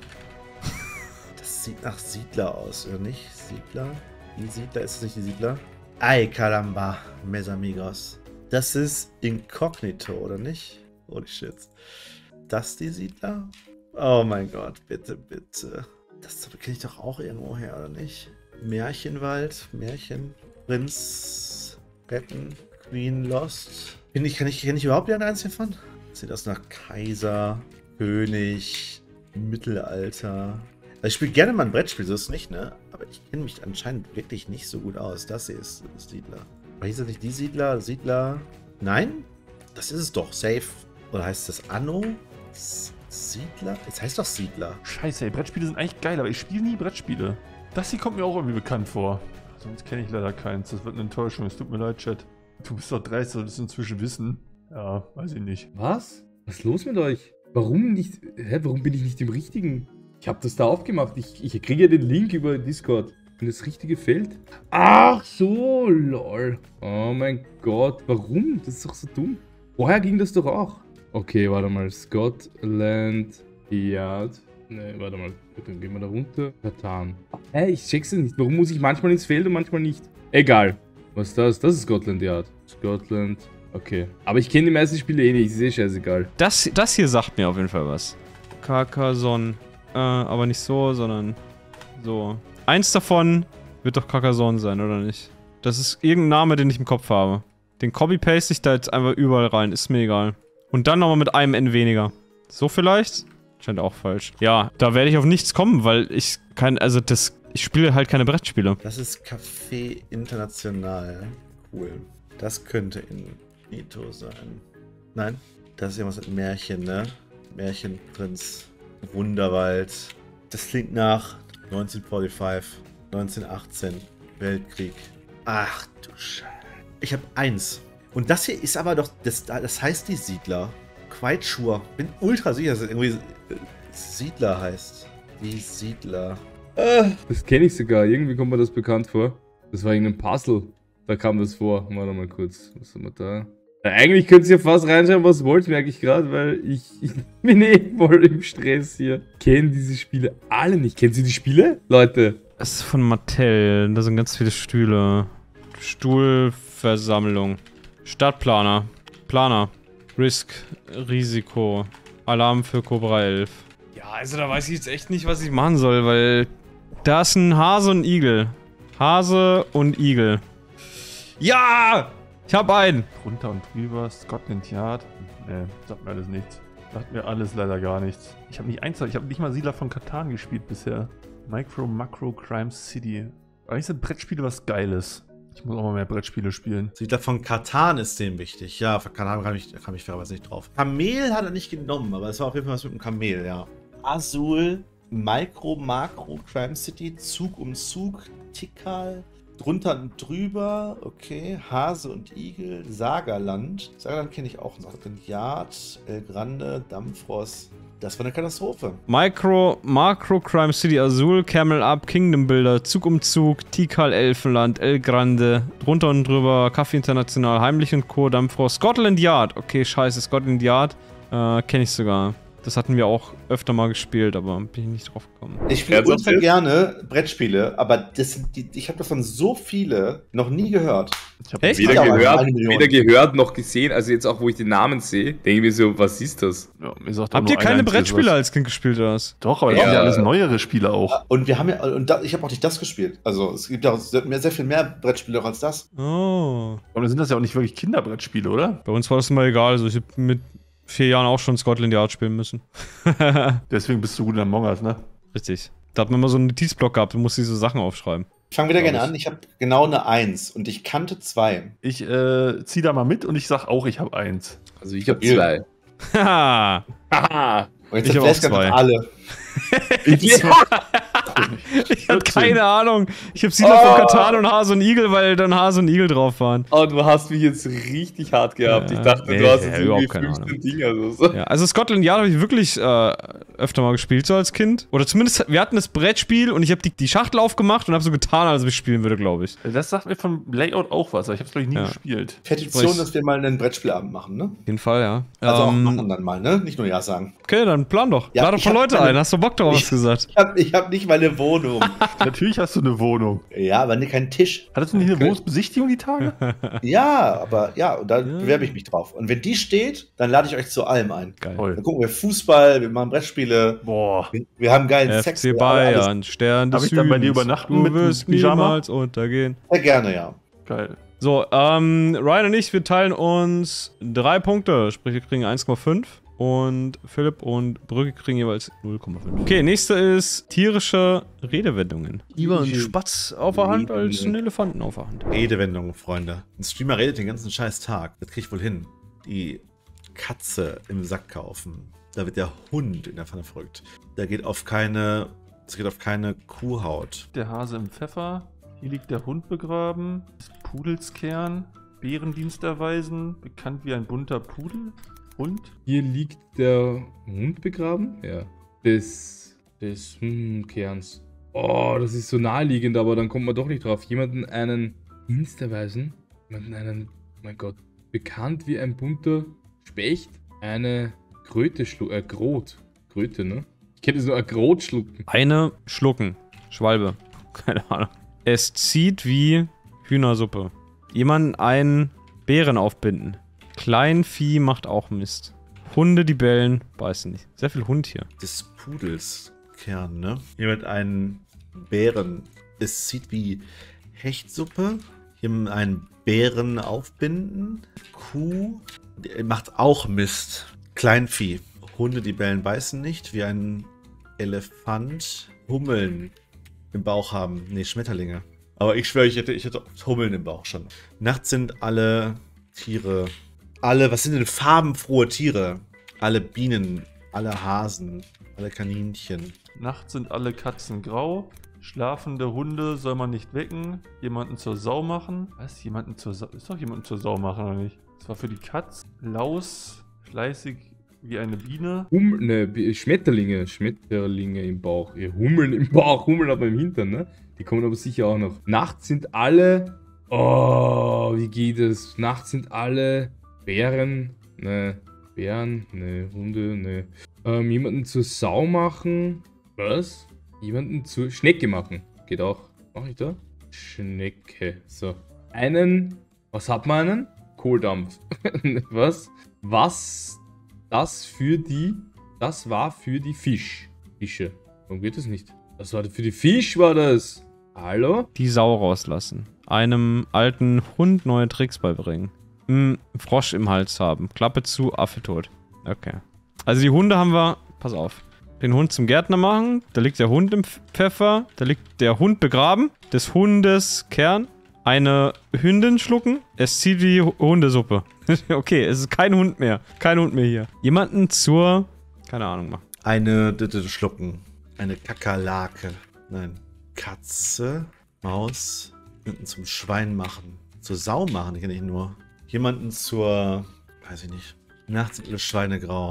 Das sieht nach Siedler aus, oder nicht? Siedler? Die Siedler, ist das nicht die Siedler? Ay, caramba, mes amigos. Das ist Inkognito, oder nicht? Holy shit. Das die Siedler? Oh mein Gott, bitte, bitte. Das kenne ich doch auch irgendwo her, oder nicht? Märchenwald, Märchen, Prinz, Retten, Queen, Lost. Kenn ich, kenn ich, kenn ich überhaupt einen einzigen von? Sieht das nach Kaiser, König, Mittelalter. Also ich spiele gerne mal ein Brettspiel, so ist es nicht, ne? Aber ich kenne mich anscheinend wirklich nicht so gut aus. Das hier ist das Siedler. Aber hieß das nicht die Siedler? Siedler? Nein? Das ist es doch. Safe. Oder heißt das Anno? Siedler? Es heißt doch Siedler. Scheiße, ey, Brettspiele sind eigentlich geil, aber ich spiele nie Brettspiele. Das hier kommt mir auch irgendwie bekannt vor. Sonst kenne ich leider keins. Das wird eine Enttäuschung. Es tut mir leid, Chat. Du bist doch dreist, solltest du inzwischen wissen. Ja, weiß ich nicht. Was? Was ist los mit euch? Warum nicht? Hä, warum bin ich nicht im Richtigen? Ich habe das da aufgemacht. Ich, ich kriege ja den Link über Discord. In das richtige Feld. Ach so, lol. Oh mein Gott. Warum? Das ist doch so dumm. Vorher ging das doch auch. Okay, warte mal. Scotland Yard. Ne, warte mal. Dann gehen wir da runter. Katan. Hä, ich check's nicht. Warum muss ich manchmal ins Feld und manchmal nicht? Egal. Was ist das? Das ist Scotland Yard. Scotland. Okay. Aber ich kenne die meisten Spiele eh nicht. Ist eh scheißegal. Das, das hier sagt mir auf jeden Fall was. Carcassonne. Äh, aber nicht so, sondern so. Eins davon wird doch Carcassonne sein, oder nicht? Das ist irgendein Name, den ich im Kopf habe. Den copy-paste ich da jetzt einfach überall rein. Ist mir egal. Und dann nochmal mit einem N weniger. So vielleicht? Scheint auch falsch. Ja, da werde ich auf nichts kommen, weil ich kein, also das, ich spiele halt keine Brettspiele. Das ist Café International. Cool. Das könnte in Nito sein. Nein? Das ist irgendwas mit Märchen, ne? Märchenprinz. Wunderwald. Das klingt nach neunzehnhundertfünfundvierzig, neunzehnhundertachtzehn. Weltkrieg. Ach du Scheiße. Ich habe eins. Und das hier ist aber doch, das, das heißt die Siedler. Quite sure. Bin ultra sicher, dass es irgendwie Siedler heißt. Die Siedler. Ah, das kenne ich sogar. Irgendwie kommt mir das bekannt vor. Das war irgendein Puzzle. Da kam das vor. Warte mal kurz. Was haben wir da? Ja, eigentlich könnt ihr fast reinschreiben, was ihr wollt, merke ich gerade, weil ich, ich bin eh voll im Stress hier. Kennen diese Spiele alle nicht. Kennen Sie die Spiele, Leute? Das ist von Mattel. Da sind ganz viele Stühle. Stuhlversammlung. Stadtplaner. Planer. Risk. Risiko. Alarm für Cobra elf. Ja, also da weiß ich jetzt echt nicht, was ich machen soll, weil da ist ein Hase und ein Igel. Hase und Igel. Ja! Ich hab einen! Drunter und drüber, Scotland Yard. Ne, sagt mir alles nichts. Sagt mir alles leider gar nichts. Ich habe nicht eins, ich habe nicht mal Siedler von Katan gespielt bisher. Micro, Macro, Crime City. Eigentlich sind Brettspiele was Geiles. Ich muss auch mal mehr Brettspiele spielen. Siedler von Katan ist dem wichtig. Ja, von Katan kam ich, kam ich fairerweise nicht drauf. Kamel hat er nicht genommen, aber es war auf jeden Fall was mit dem Kamel, ja. Azul, Micro, Macro, Crime City, Zug um Zug, Tikal, drunter und drüber, okay, Hase und Igel, Sagerland. Sagerland kenne ich auch noch. Yard, El Grande, Dampfrost. Das war eine Katastrophe. Micro, Macro Crime City Azul, Camel Up, Kingdom Builder, Zugumzug, Tikal Elfenland, El Grande, drunter und drüber, Kaffee International, Heimlich und Co., Dampfrohr, Scotland Yard. Okay, scheiße, Scotland Yard. Äh, kenne ich sogar. Das hatten wir auch öfter mal gespielt, aber bin ich nicht drauf gekommen. Ich spiele ultra gerne Brettspiele, aber das sind die, ich habe davon so viele noch nie gehört. Ich hab Echt? Weder Ja, aber gehört, eine Million. weder gehört noch gesehen. Also jetzt auch, wo ich den Namen sehe, denke ich mir so, was ist das? Ja, mir sagt auch Habt nur ihr ein keine einziges Brettspiele was. als Kind gespielt oder was? Doch, aber das Ja. sind ja alles neuere Spiele auch. Und wir haben ja, und da, ich habe auch nicht das gespielt. Also es gibt auch sehr, sehr viel mehr Brettspiele auch als das. Oh. Aber dann sind das ja auch nicht wirklich Kinderbrettspiele, oder? Bei uns war das immer egal. Also ich habe mit vier Jahren auch schon Scotland Yard spielen müssen. Deswegen bist du gut in Among Us, ne? Richtig. Da hat man immer so einen Notizblock gehabt, du musst diese Sachen aufschreiben. Ich fange wieder Glaub gerne ich. an. Ich habe genau eine Eins und ich kannte zwei. Ich äh, zieh da mal mit und ich sag auch, ich habe eins. Also ich habe Ja. zwei. Haha. Haha! Und jetzt Ich sind hab auch Flashcard zwei. alle. Ich Ich hab keine Ahnung. Ich hab Siedler von Katan und Hase und Igel, weil dann Hase und Igel drauf waren. Oh, du hast mich jetzt richtig hart gehabt. Ja, ich dachte, nee, du hast ja, jetzt überhaupt irgendwie keine fünfzehn Dinger. oder so. Ja, also Scotland Yard habe ich wirklich äh, öfter mal gespielt, so als Kind. Oder zumindest, wir hatten das Brettspiel und ich habe die, die Schachtel aufgemacht und habe so getan, als ob ich spielen würde, glaube ich. Das sagt mir vom Layout auch was, aber ich habe es glaube ich nie Ja. gespielt. Petition, Ich- dass wir mal einen Brettspielabend machen, ne? Auf jeden Fall, ja. Also auch Ähm, machen dann mal, ne? Nicht nur Ja sagen. okay, dann plan doch. Ja, Lade doch ich ein paar hab Leute meine- ein. Hast du Bock drauf, hast du gesagt? Ich habe ich hab nicht meine Wohnung. Natürlich hast du eine Wohnung. Ja, aber ne- keinen Tisch. Hattest du nicht eine Wohnungsbesichtigung die Tage? Ja, aber ja, und da Ja. bewerbe ich mich drauf. Und wenn die steht, dann lade ich euch zu allem ein. Geil. Toll. Dann gucken wir Fußball, wir machen Brettspiele, Boah. wir, wir haben geilen F Sex. C wir haben alles. Bayern, Stern des Darf ich dann bei dir Südens. übernachten Du mit wirst Pyjama? niemals untergehen. Sehr gerne, ja. Geil. So, ähm, Ryan und ich, wir teilen uns drei Punkte. Sprich, wir kriegen eins Komma fünf. Und Philipp und Brücke kriegen jeweils null Komma fünf. Okay, nächste ist tierische Redewendungen. Lieber ein Spatz auf der Hand als ein Elefanten auf der Hand. Redewendungen, Freunde. Ein Streamer redet den ganzen scheiß Tag. Das krieg ich wohl hin. Die Katze im Sack kaufen. Da wird der Hund in der Pfanne verrückt. Der geht auf keine, es geht auf keine Kuhhaut. Der Hase im Pfeffer. Hier liegt der Hund begraben. Des Pudels Kern. Bärendienst erweisen. Bekannt wie ein bunter Pudel. Hund. Hier liegt der Hund begraben? Ja. Des, des hm, Kerns. Oh, das ist so naheliegend, aber dann kommt man doch nicht drauf. Jemanden einen Dienst erweisen? Jemanden einen, oh mein Gott, bekannt wie ein bunter Specht? Eine Kröte schlucken, äh, Grot. Kröte, ne? Ich kenne das nur, ein Grot schlucken. Eine schlucken. Schwalbe. Keine Ahnung. Es zieht wie Hühnersuppe. Jemanden einen Bären aufbinden. Kleinvieh macht auch Mist. Hunde, die bellen, beißen nicht. Sehr viel Hund hier. Des Pudels Kern, ne? Jemand einen Bären. Es sieht wie Hechtsuppe. Jemand einen Bären aufbinden. Kuh. Die macht auch Mist. Kleinvieh. Hunde, die bellen, beißen nicht. Wie ein Elefant. Hummeln im Bauch haben. Nee, Schmetterlinge. Aber ich schwöre, ich hätte, ich hätte Hummeln im Bauch schon. Nachts sind alle Tiere. Alle, was sind denn farbenfrohe Tiere? Alle Bienen, alle Hasen, alle Kaninchen. Nachts sind alle Katzen grau. Schlafende Hunde soll man nicht wecken. Jemanden zur Sau machen. Was? Jemanden zur Sau? Ist doch jemanden zur Sau machen, oder nicht? Das war für die Katz. Laus. Fleißig wie eine Biene. Hum, ne, B- Schmetterlinge. Schmetterlinge im Bauch. Ja, Hummeln im Bauch. Hummeln aber im Hintern, ne? Die kommen aber sicher auch noch. Nachts sind alle. Oh, wie geht es? Nachts sind alle Bären. Ne. Bären. Ne. Hunde. Ne. Ähm, jemanden zur Sau machen. Was? Jemanden zur Schnecke machen. Geht auch. Mach ich da? Schnecke. So. Einen. Was hat man einen? Kohldampf. Was? Was? Das für die. Das war für die Fisch. Fische. Warum geht das nicht? Das war für die Fisch, war das. Hallo? Die Sau rauslassen. Einem alten Hund neue Tricks beibringen. Ein Frosch im Hals haben. Klappe zu, Affe tot. Okay. Also die Hunde haben wir. Pass auf. Den Hund zum Gärtner machen. Da liegt der Hund im Pfeffer. Da liegt der Hund begraben. Des Hundes Kern. Eine Hündin schlucken. Es zieht die Hundesuppe. Okay, es ist kein Hund mehr. Kein Hund mehr hier. Jemanden zur. Keine Ahnung machen. Eine Ditte schlucken. Eine Kakerlake. Nein. Katze. Maus. Jemanden zum Schwein machen. Zur Sau machen, kenne ich nur. Jemanden zur. Weiß ich nicht. Nachts sind alle Schweine grau.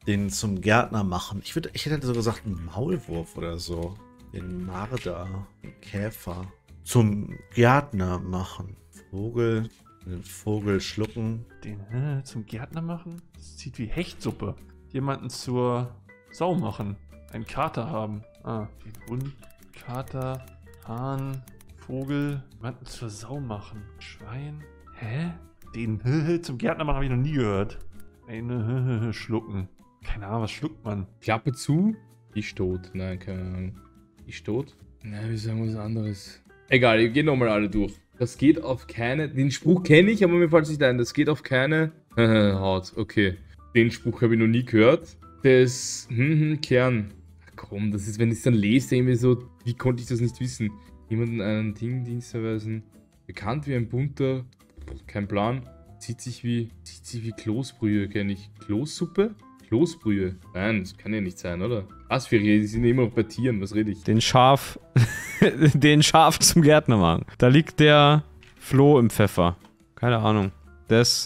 Den zum Gärtner machen. Ich, würd, ich hätte so gesagt, einen Maulwurf oder so. Den Marder, den Käfer. Zum Gärtner machen. Vogel, den Vogel schlucken. Den äh, zum Gärtner machen? Das sieht wie Hechtsuppe. Jemanden zur Sau machen. Einen Kater haben. Ah, den Hund, Kater, Hahn, Vogel. Jemanden zur Sau machen. Schwein. Hä? Den zum Gärtner machen habe ich noch nie gehört. Eine schlucken. Keine Ahnung, was schluckt man? Klappe zu. Ich tot. Nein, keine Ahnung. Ich tot? Nein, wir sagen was anderes. Egal, wir gehen nochmal alle durch. Das geht auf keine... Den Spruch kenne ich, aber mir fällt es nicht ein. Das geht auf keine... Haut, okay. Den Spruch habe ich noch nie gehört. Das... Hm, hm, Kern. Ach komm, das ist, wenn ich es dann lese, irgendwie so... Wie konnte ich das nicht wissen? Jemanden einen Ding-Dienst erweisen. Bekannt wie ein bunter... Kein Plan. Zieht sich wie... Zieht sich wie Kloßbrühe, kenne ich. Kloßsuppe? Kloßbrühe. Nein, das kann ja nicht sein, oder? Was für die sind immer noch bei Tieren, was rede ich? Den Schaf, den Schaf zum Gärtner machen. Da liegt der Floh im Pfeffer. Keine Ahnung. Des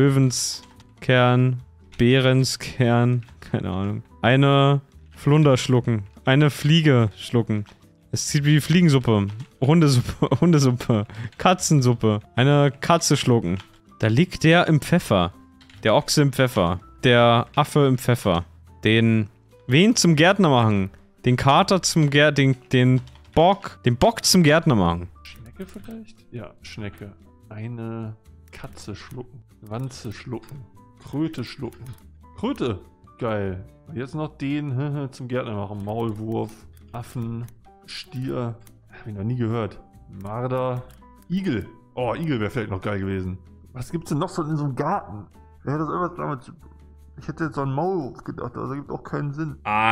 Löwenskern, Bärenskern, keine Ahnung. Eine Flunder schlucken. Eine Fliege schlucken. Es zieht wie Fliegensuppe. Hundesuppe, Hundesuppe. Katzensuppe. Eine Katze schlucken. Da liegt der im Pfeffer. Der Ochse im Pfeffer. Der Affe im Pfeffer. Den... Wen zum Gärtner machen? Den Kater zum Gärtner... Den, den Bock... Den Bock zum Gärtner machen. Schnecke vielleicht? Ja, Schnecke. Eine Katze schlucken. Wanze schlucken. Kröte schlucken. Kröte! Geil. Jetzt noch den zum Gärtner machen. Maulwurf. Affen. Stier. Hab ich noch nie gehört. Marder. Igel. Oh, Igel wäre vielleicht noch geil gewesen. Was gibt's denn noch so in so einem Garten? Wer hätte das irgendwas damit zu... Ich hätte jetzt so einen Maulwurf gedacht, aber das ergibt auch keinen Sinn.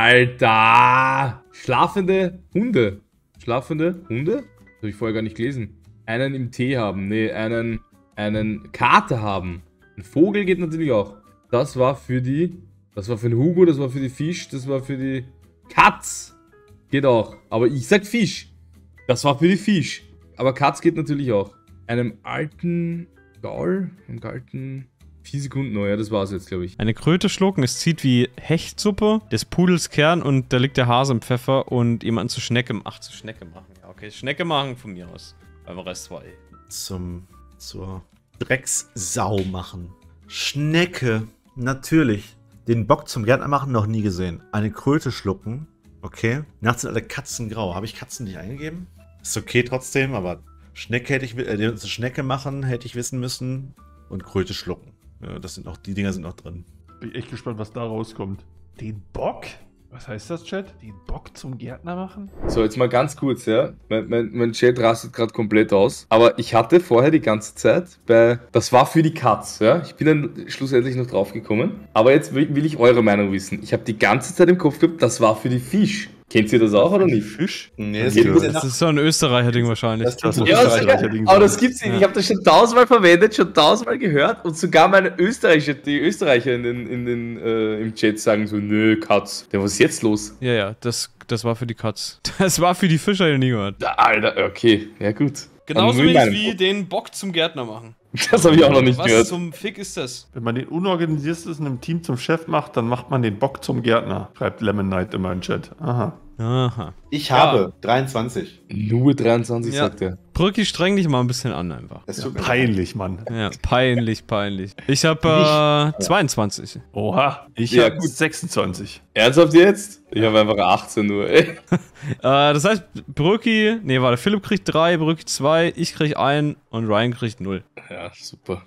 Alter! Schlafende Hunde. Schlafende Hunde? Das habe ich vorher gar nicht gelesen. Einen im Tee haben. Nee, einen, einen Kater haben. Ein Vogel geht natürlich auch. Das war für die... Das war für den Hugo, das war für die Fisch, das war für die Katz. Geht auch. Aber ich sag Fisch. Das war für die Fisch. Aber Katz geht natürlich auch. Einem alten Gaul, einem alten... Vier Sekunden noch, ja, das war's jetzt, glaube ich. Eine Kröte schlucken, es zieht wie Hechtsuppe, des Pudels Kern und da liegt der Hase im Pfeffer und jemanden zu Schnecke... Ach, zu Schnecke machen. Ja, okay, Schnecke machen von mir aus. Beim Rest war eh. Zum... zur Dreckssau machen. Schnecke. Natürlich. Den Bock zum Gärtner machen noch nie gesehen. Eine Kröte schlucken. Okay. Nachts sind alle Katzen grau. Habe ich Katzen nicht eingegeben? Ist okay trotzdem, aber Schnecke hätte ich... Äh, Schnecke machen hätte ich wissen müssen. Und Kröte schlucken. Ja, das sind noch, die Dinger sind noch drin. Bin echt gespannt, was da rauskommt. Den Bock? Was heißt das, Chat? Den Bock zum Gärtner machen? So, jetzt mal ganz kurz, ja. Mein, mein, mein Chat rastet gerade komplett aus. Aber ich hatte vorher die ganze Zeit bei... Das war für die Katz, ja. Ich bin dann schlussendlich noch drauf gekommen. Aber jetzt will, will ich eure Meinung wissen. Ich habe die ganze Zeit im Kopf gehabt, das war für die Fisch. Kennt ihr das auch, oder nicht? Fisch? Nee, das, Ja, das, Das ist so ein Österreicher-Ding wahrscheinlich. Das, das, muss Ja, Österreicher Ding aber sein. das gibt's nicht. Ich habe das schon tausendmal verwendet, schon tausendmal gehört und sogar meine Österreicher, die Österreicher in den, in den, äh, im Chat sagen so, nö, Katz. Ja, was ist jetzt los? Ja, ja, das, das war für die Katz. Das war für die Fischer, die nie gehört. Alter, okay, ja gut. Genauso Dann nur in wenig meinem wie Kopf. den Bock zum Gärtner machen. Das habe ich auch noch nicht Was gehört. zum Fick ist das? Wenn man den unorganisiertesten im Team zum Chef macht, dann macht man den Bock zum Gärtner. Schreibt Lemon Knight immer im Chat. Aha. Aha. ich habe dreiundzwanzig. Nur dreiundzwanzig, Ja. sagt er. Brücki, streng dich mal ein bisschen an einfach. Das Ja, tut mir leid. peinlich, Mann. Ja, peinlich, peinlich. Ich habe äh, zweiundzwanzig. Oha. Ich Ja, habe gut. sechsundzwanzig. Ernsthaft jetzt? Ich habe einfach achtzehn nur, ey. Äh, das heißt, Brücki, nee, warte, Philipp kriegt drei, Brücki zwei, ich krieg ein und Ryan kriegt null. Ja, super.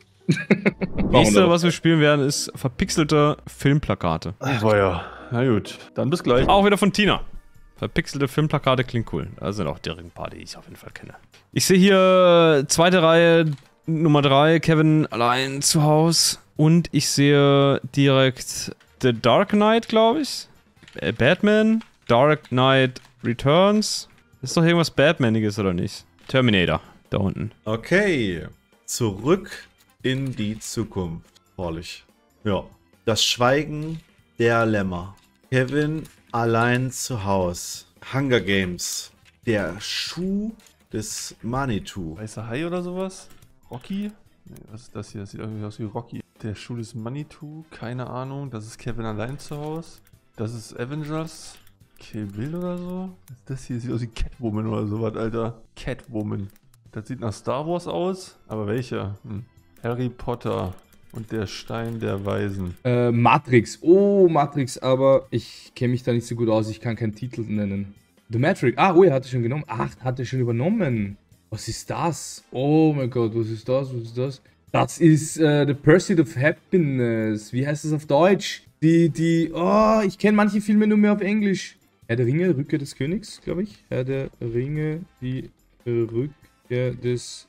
Nächste, was wir spielen werden, ist verpixelte Filmplakate. Aber ja. Na gut. Dann bis gleich. Auch wieder von Tina. Verpixelte Filmplakate klingt cool. Da sind auch direkt ein paar, die ich auf jeden Fall kenne. Ich sehe hier zweite Reihe, Nummer drei, Kevin allein zu Hause. Und ich sehe direkt The Dark Knight, glaube ich. Äh, Batman, Dark Knight Returns. Ist doch irgendwas Batmaniges, oder nicht? Terminator, da unten. Okay. Zurück in die Zukunft. Herrlich. Ja. Das Schweigen der Lämmer. Kevin allein zu Haus. Hunger Games. Der Schuh des Manitou. Weißer Hai oder sowas? Rocky? Nee, was ist das hier? Das sieht irgendwie aus wie Rocky. Der Schuh des Manitou, keine Ahnung. Das ist Kevin allein zu Hause. Das ist Avengers. Kill Bill oder so. Das hier sieht aus wie Catwoman oder sowas, Alter. Catwoman. Das sieht nach Star Wars aus. Aber welcher? Hm. Harry Potter und der Stein der Weisen. Äh, Matrix. Oh, Matrix, aber ich kenne mich da nicht so gut aus. Ich kann keinen Titel nennen. The Matrix. Ah, oh, er hat es schon genommen. Ach, hat er schon übernommen. Was ist das? Oh mein Gott, was ist das? Was ist das? Das ist äh, The Pursuit of Happiness. Wie heißt das auf Deutsch? Die, die, oh, ich kenne manche Filme nur mehr auf Englisch. Herr der Ringe, Rückkehr des Königs, glaube ich. Herr der Ringe, die Rückkehr des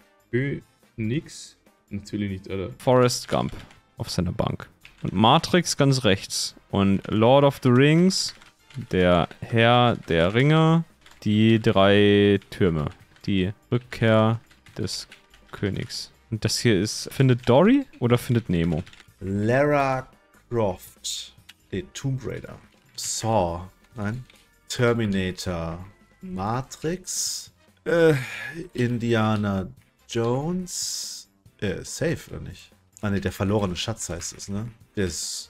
Königs. Natürlich nicht, oder? Forrest Gump auf seiner Bank. Und Matrix ganz rechts. Und Lord of the Rings, der Herr der Ringe, die drei Türme. Die Rückkehr des Königs. Und das hier ist, findet Dory oder findet Nemo? Lara Croft. Nee, Tomb Raider. Saw. Nein. Terminator. Matrix. Äh, Indiana Jones. Äh, safe, oder nicht? Ah, ne, der verlorene Schatz heißt es, ne? Der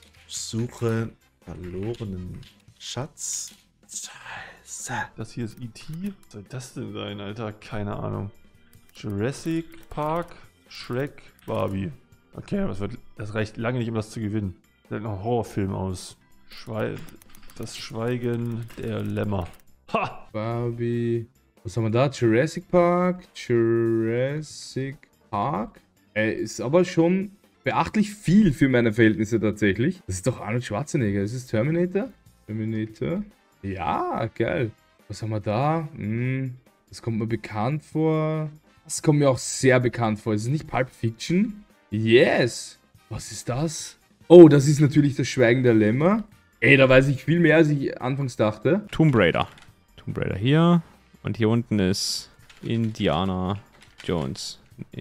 Suche verlorenen Schatz. Scheiße. Das hier ist E T Was soll das denn sein, Alter? Keine Ahnung. Jurassic Park, Shrek, Barbie. Okay, das, wird, das reicht lange nicht, um das zu gewinnen. Das sieht noch ein Horrorfilm aus. Schwei das Schweigen der Lämmer. Ha! Barbie. Was haben wir da? Jurassic Park. Jurassic Park. Er ist aber schon beachtlich viel für meine Verhältnisse tatsächlich. Das ist doch Arnold Schwarzenegger. Ist es Terminator? Terminator. Ja, geil. Was haben wir da? Hm, das kommt mir bekannt vor. Das kommt mir auch sehr bekannt vor. Ist es nicht Pulp Fiction? Yes! Was ist das? Oh, das ist natürlich das Schweigen der Lämmer. Ey, da weiß ich viel mehr, als ich anfangs dachte. Tomb Raider. Tomb Raider hier. Und hier unten ist Indiana Jones.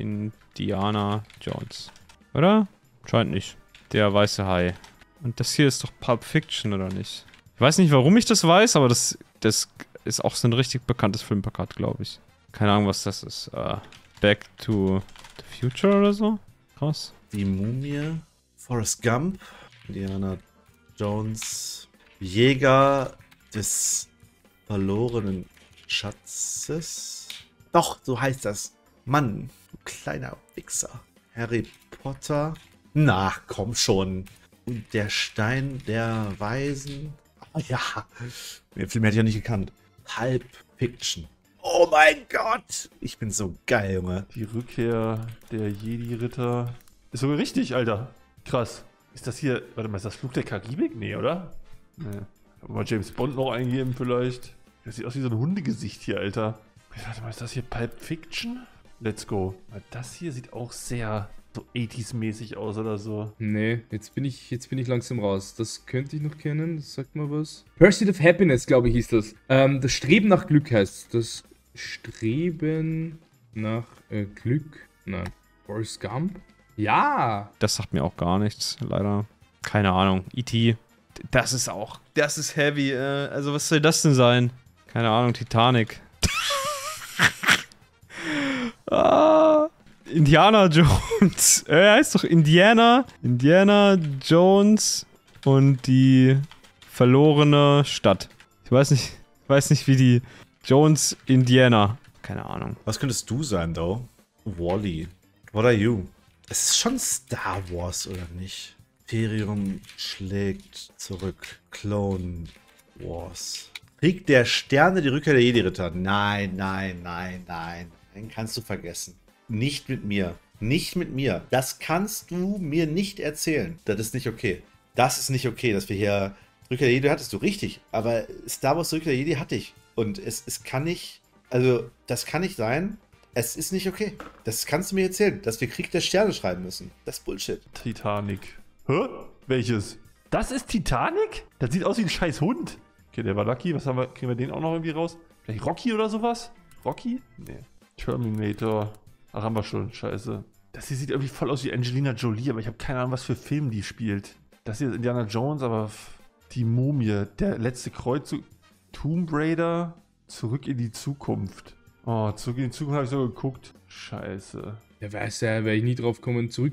Indiana Jones. Oder? Scheint nicht. Der weiße Hai. Und das hier ist doch Pulp Fiction, oder nicht? Ich weiß nicht, warum ich das weiß, aber das, das ist auch so ein richtig bekanntes Filmplakat, glaube ich. Keine Ahnung, was das ist. Uh, Back to the Future oder so? Krass. Die Mumie. Forrest Gump. Indiana Jones. Jäger des verlorenen Schatzes. Doch, so heißt das. Mann, du kleiner Wichser. Harry Potter. Na, komm schon. Und der Stein der Weisen. Oh ja. Den Film hätte ich ja nicht gekannt. Pulp Fiction. Oh mein Gott. Ich bin so geil, Junge. Die Rückkehr der Jedi-Ritter. Ist sogar richtig, Alter. Krass. Ist das hier, warte mal, ist das Flug der Karibik? Nee, oder? Nee. Mal James Bond noch eingeben vielleicht. Das sieht aus wie so ein Hundegesicht hier, Alter. Warte mal, ist das hier Pulp Fiction? Let's go. Das hier sieht auch sehr so achtziger-mäßig aus oder so. Nee, jetzt bin ich, jetzt bin ich langsam raus. Das könnte ich noch kennen, das sagt mal was. Pursuit of Happiness, glaube ich, hieß das. Ähm, das Streben nach Glück heißt. Das Streben nach äh, Glück. Nein. Forrest Gump? Ja! Das sagt mir auch gar nichts, leider. Keine Ahnung. E T Das ist auch, das ist heavy. Äh, also was soll das denn sein? Keine Ahnung, Titanic. ah, Indiana Jones. Er heißt doch Indiana. Indiana Jones und die verlorene Stadt. Ich weiß nicht, ich weiß nicht, wie die Jones Indiana. Keine Ahnung. Was könntest du sein, though? Wall-E. What are you? Es ist schon Star Wars, oder nicht? Imperium schlägt zurück. Clone Wars. Krieg der Sterne, die Rückkehr der Jedi-Ritter. Nein, nein, nein, nein. Den kannst du vergessen. Nicht mit mir. Nicht mit mir. Das kannst du mir nicht erzählen. Das ist nicht okay. Das ist nicht okay, dass wir hier... Rückkehr der Jedi hattest du, richtig. Aber Star Wars Rückkehr der Jedi hatte ich. Und es, es kann nicht... Also, das kann nicht sein... Es ist nicht okay. Das kannst du mir erzählen, dass wir Krieg der Sterne schreiben müssen. Das ist Bullshit. Titanic. Hä? Welches? Das ist Titanic? Das sieht aus wie ein scheiß Hund. Okay, der war lucky. Was haben wir? Kriegen wir den auch noch irgendwie raus? Vielleicht Rocky oder sowas? Rocky? Nee. Terminator. Ach, haben wir schon. Scheiße. Das hier sieht irgendwie voll aus wie Angelina Jolie, aber ich habe keine Ahnung, was für Film die spielt. Das hier ist Indiana Jones, aber die Mumie. Der letzte Kreuzzug. Tomb Raider. Zurück in die Zukunft. Oh, zurück in die Zukunft habe ich so geguckt. Scheiße. Der weiß ja, wäre ich nie drauf kommen. Zurück.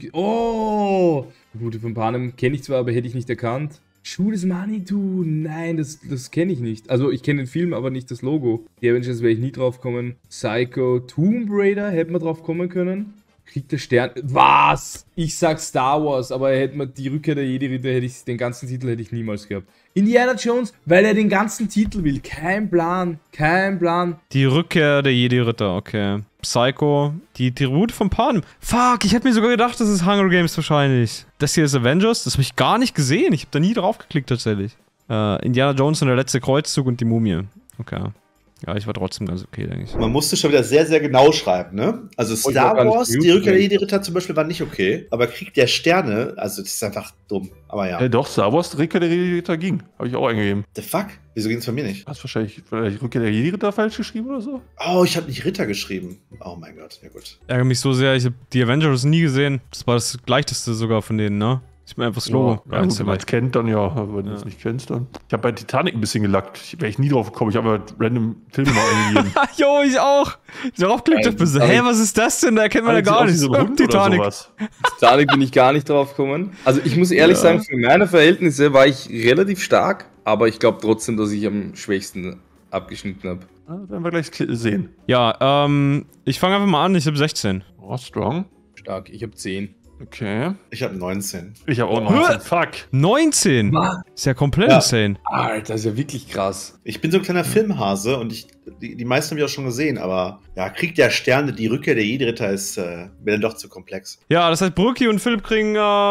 Oh! Die Route von Panem kenne ich zwar, aber hätte ich nicht erkannt. Schuh des Manitou. Nein, das, das kenne ich nicht. Also, ich kenne den Film, aber nicht das Logo. Die Avengers wäre ich nie drauf kommen. Psycho, Tomb Raider, hätte man drauf kommen können. Krieg der Stern. Was? Ich sag Star Wars, aber hätte man die Rückkehr der Jedi-Ritter, hätte ich den ganzen Titel hätte ich niemals gehabt. Indiana Jones, weil er den ganzen Titel will. Kein Plan. Kein Plan. Die Rückkehr der Jedi-Ritter, okay. Psycho, die Tribute von Panem. Fuck, ich hätte mir sogar gedacht, das ist Hunger Games wahrscheinlich. Das hier ist Avengers, das habe ich gar nicht gesehen. Ich habe da nie drauf geklickt tatsächlich. Äh, Indiana Jones und der letzte Kreuzzug und die Mumie. Okay. Ja, ich war trotzdem ganz okay, denke ich. Man musste schon wieder sehr, sehr genau schreiben, ne? Also Star Wars, die Rückkehr der Jedi-Ritter zum Beispiel war nicht okay, aber Krieg der Sterne, also das ist einfach dumm, aber ja. Ja, doch, Star Wars, die Rückkehr der Jedi-Ritter ging. Habe ich auch eingegeben. The fuck? Wieso ging es bei mir nicht? Hast du wahrscheinlich vielleicht Rückkehr der Jedi-Ritter falsch geschrieben oder so? Oh, ich habe nicht Ritter geschrieben. Oh mein Gott, ja gut. Ärgere mich so sehr, ich habe die Avengers nie gesehen. Das war das leichteste sogar von denen, ne? Ich bin einfach das Logo. Ja, gut, wenn man es kennt, dann ja. Aber wenn du es nicht kennst, dann. Ich habe bei Titanic ein bisschen gelackt. Wäre ich nie drauf gekommen. Ich habe halt random Filme mal eingegeben. Jo, ich auch. Ich darauf klickt Nein, hab gesagt, hä, was ist das denn? Da erkennt man ja gar nichts. So Titanic. Titanic bin ich gar nicht drauf gekommen. Also ich muss ehrlich ja. sagen, für meine Verhältnisse war ich relativ stark, aber ich glaube trotzdem, dass ich am schwächsten abgeschnitten habe. Ja, werden wir gleich sehen. Ja, ähm, ich fange einfach mal an. Ich habe sechzehn. Oh, strong. Stark, ich habe zehn. Okay. Ich habe neunzehn. Ich habe auch neunzehn. Fuck. neunzehn? Was? Ist ja komplett ja. insane. Alter, das ist ja wirklich krass. Ich bin so ein kleiner Filmhase und ich, die, die meisten habe ich auch schon gesehen, aber ja, Krieg der Sterne, die Rückkehr der Jedi-Ritter ist äh, mir dann doch zu komplex. Ja, das heißt, Brücki und Philipp kriegen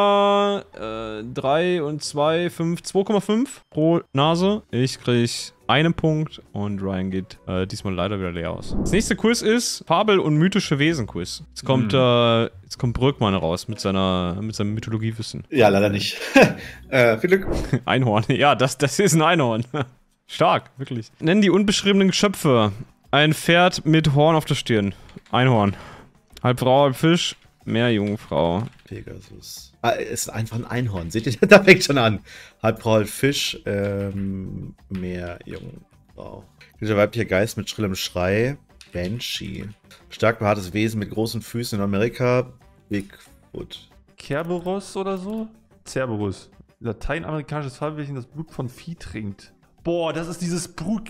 äh, äh, drei und zwei, fünf, zwei Komma fünf pro Nase. Ich krieg einen Punkt und Ryan geht äh, diesmal leider wieder leer aus. Das nächste Quiz ist Fabel- und mythische Wesen-Quiz. Jetzt kommt, mhm. äh, jetzt kommt Brückmann raus mit, seiner, mit seinem Mythologiewissen. Ja, leider nicht. äh, viel Glück. Einhorn. Ja, das, das ist ein Einhorn. Stark, wirklich. Nennen die unbeschriebenen Geschöpfe. Ein Pferd mit Horn auf der Stirn. Einhorn. Halb Frau, halb Fisch. Meerjungfrau. Pegasus. Ah, ist einfach ein Einhorn. Seht ihr, da fängt schon an. Halb Frau, halb Fisch. Ähm, Meerjungfrau. Dieser weibliche Geist mit schrillem Schrei. Banshee. Stark behaartes Wesen mit großen Füßen in Amerika. Bigfoot. Kerberos oder so? Cerberus. Lateinamerikanisches Fabelwesen, das Blut von Vieh trinkt. Boah, das ist dieses Brut...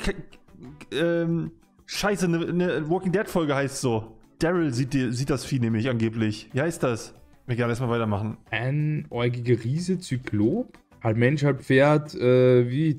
Ähm... Scheiße, eine ne Walking Dead Folge heißt so. Daryl sieht, die, sieht das Vieh nämlich angeblich. Wie heißt das? Egal, lass mal weitermachen. Einäugige Riese, Zyklop, halb Mensch, halb Pferd, äh, wie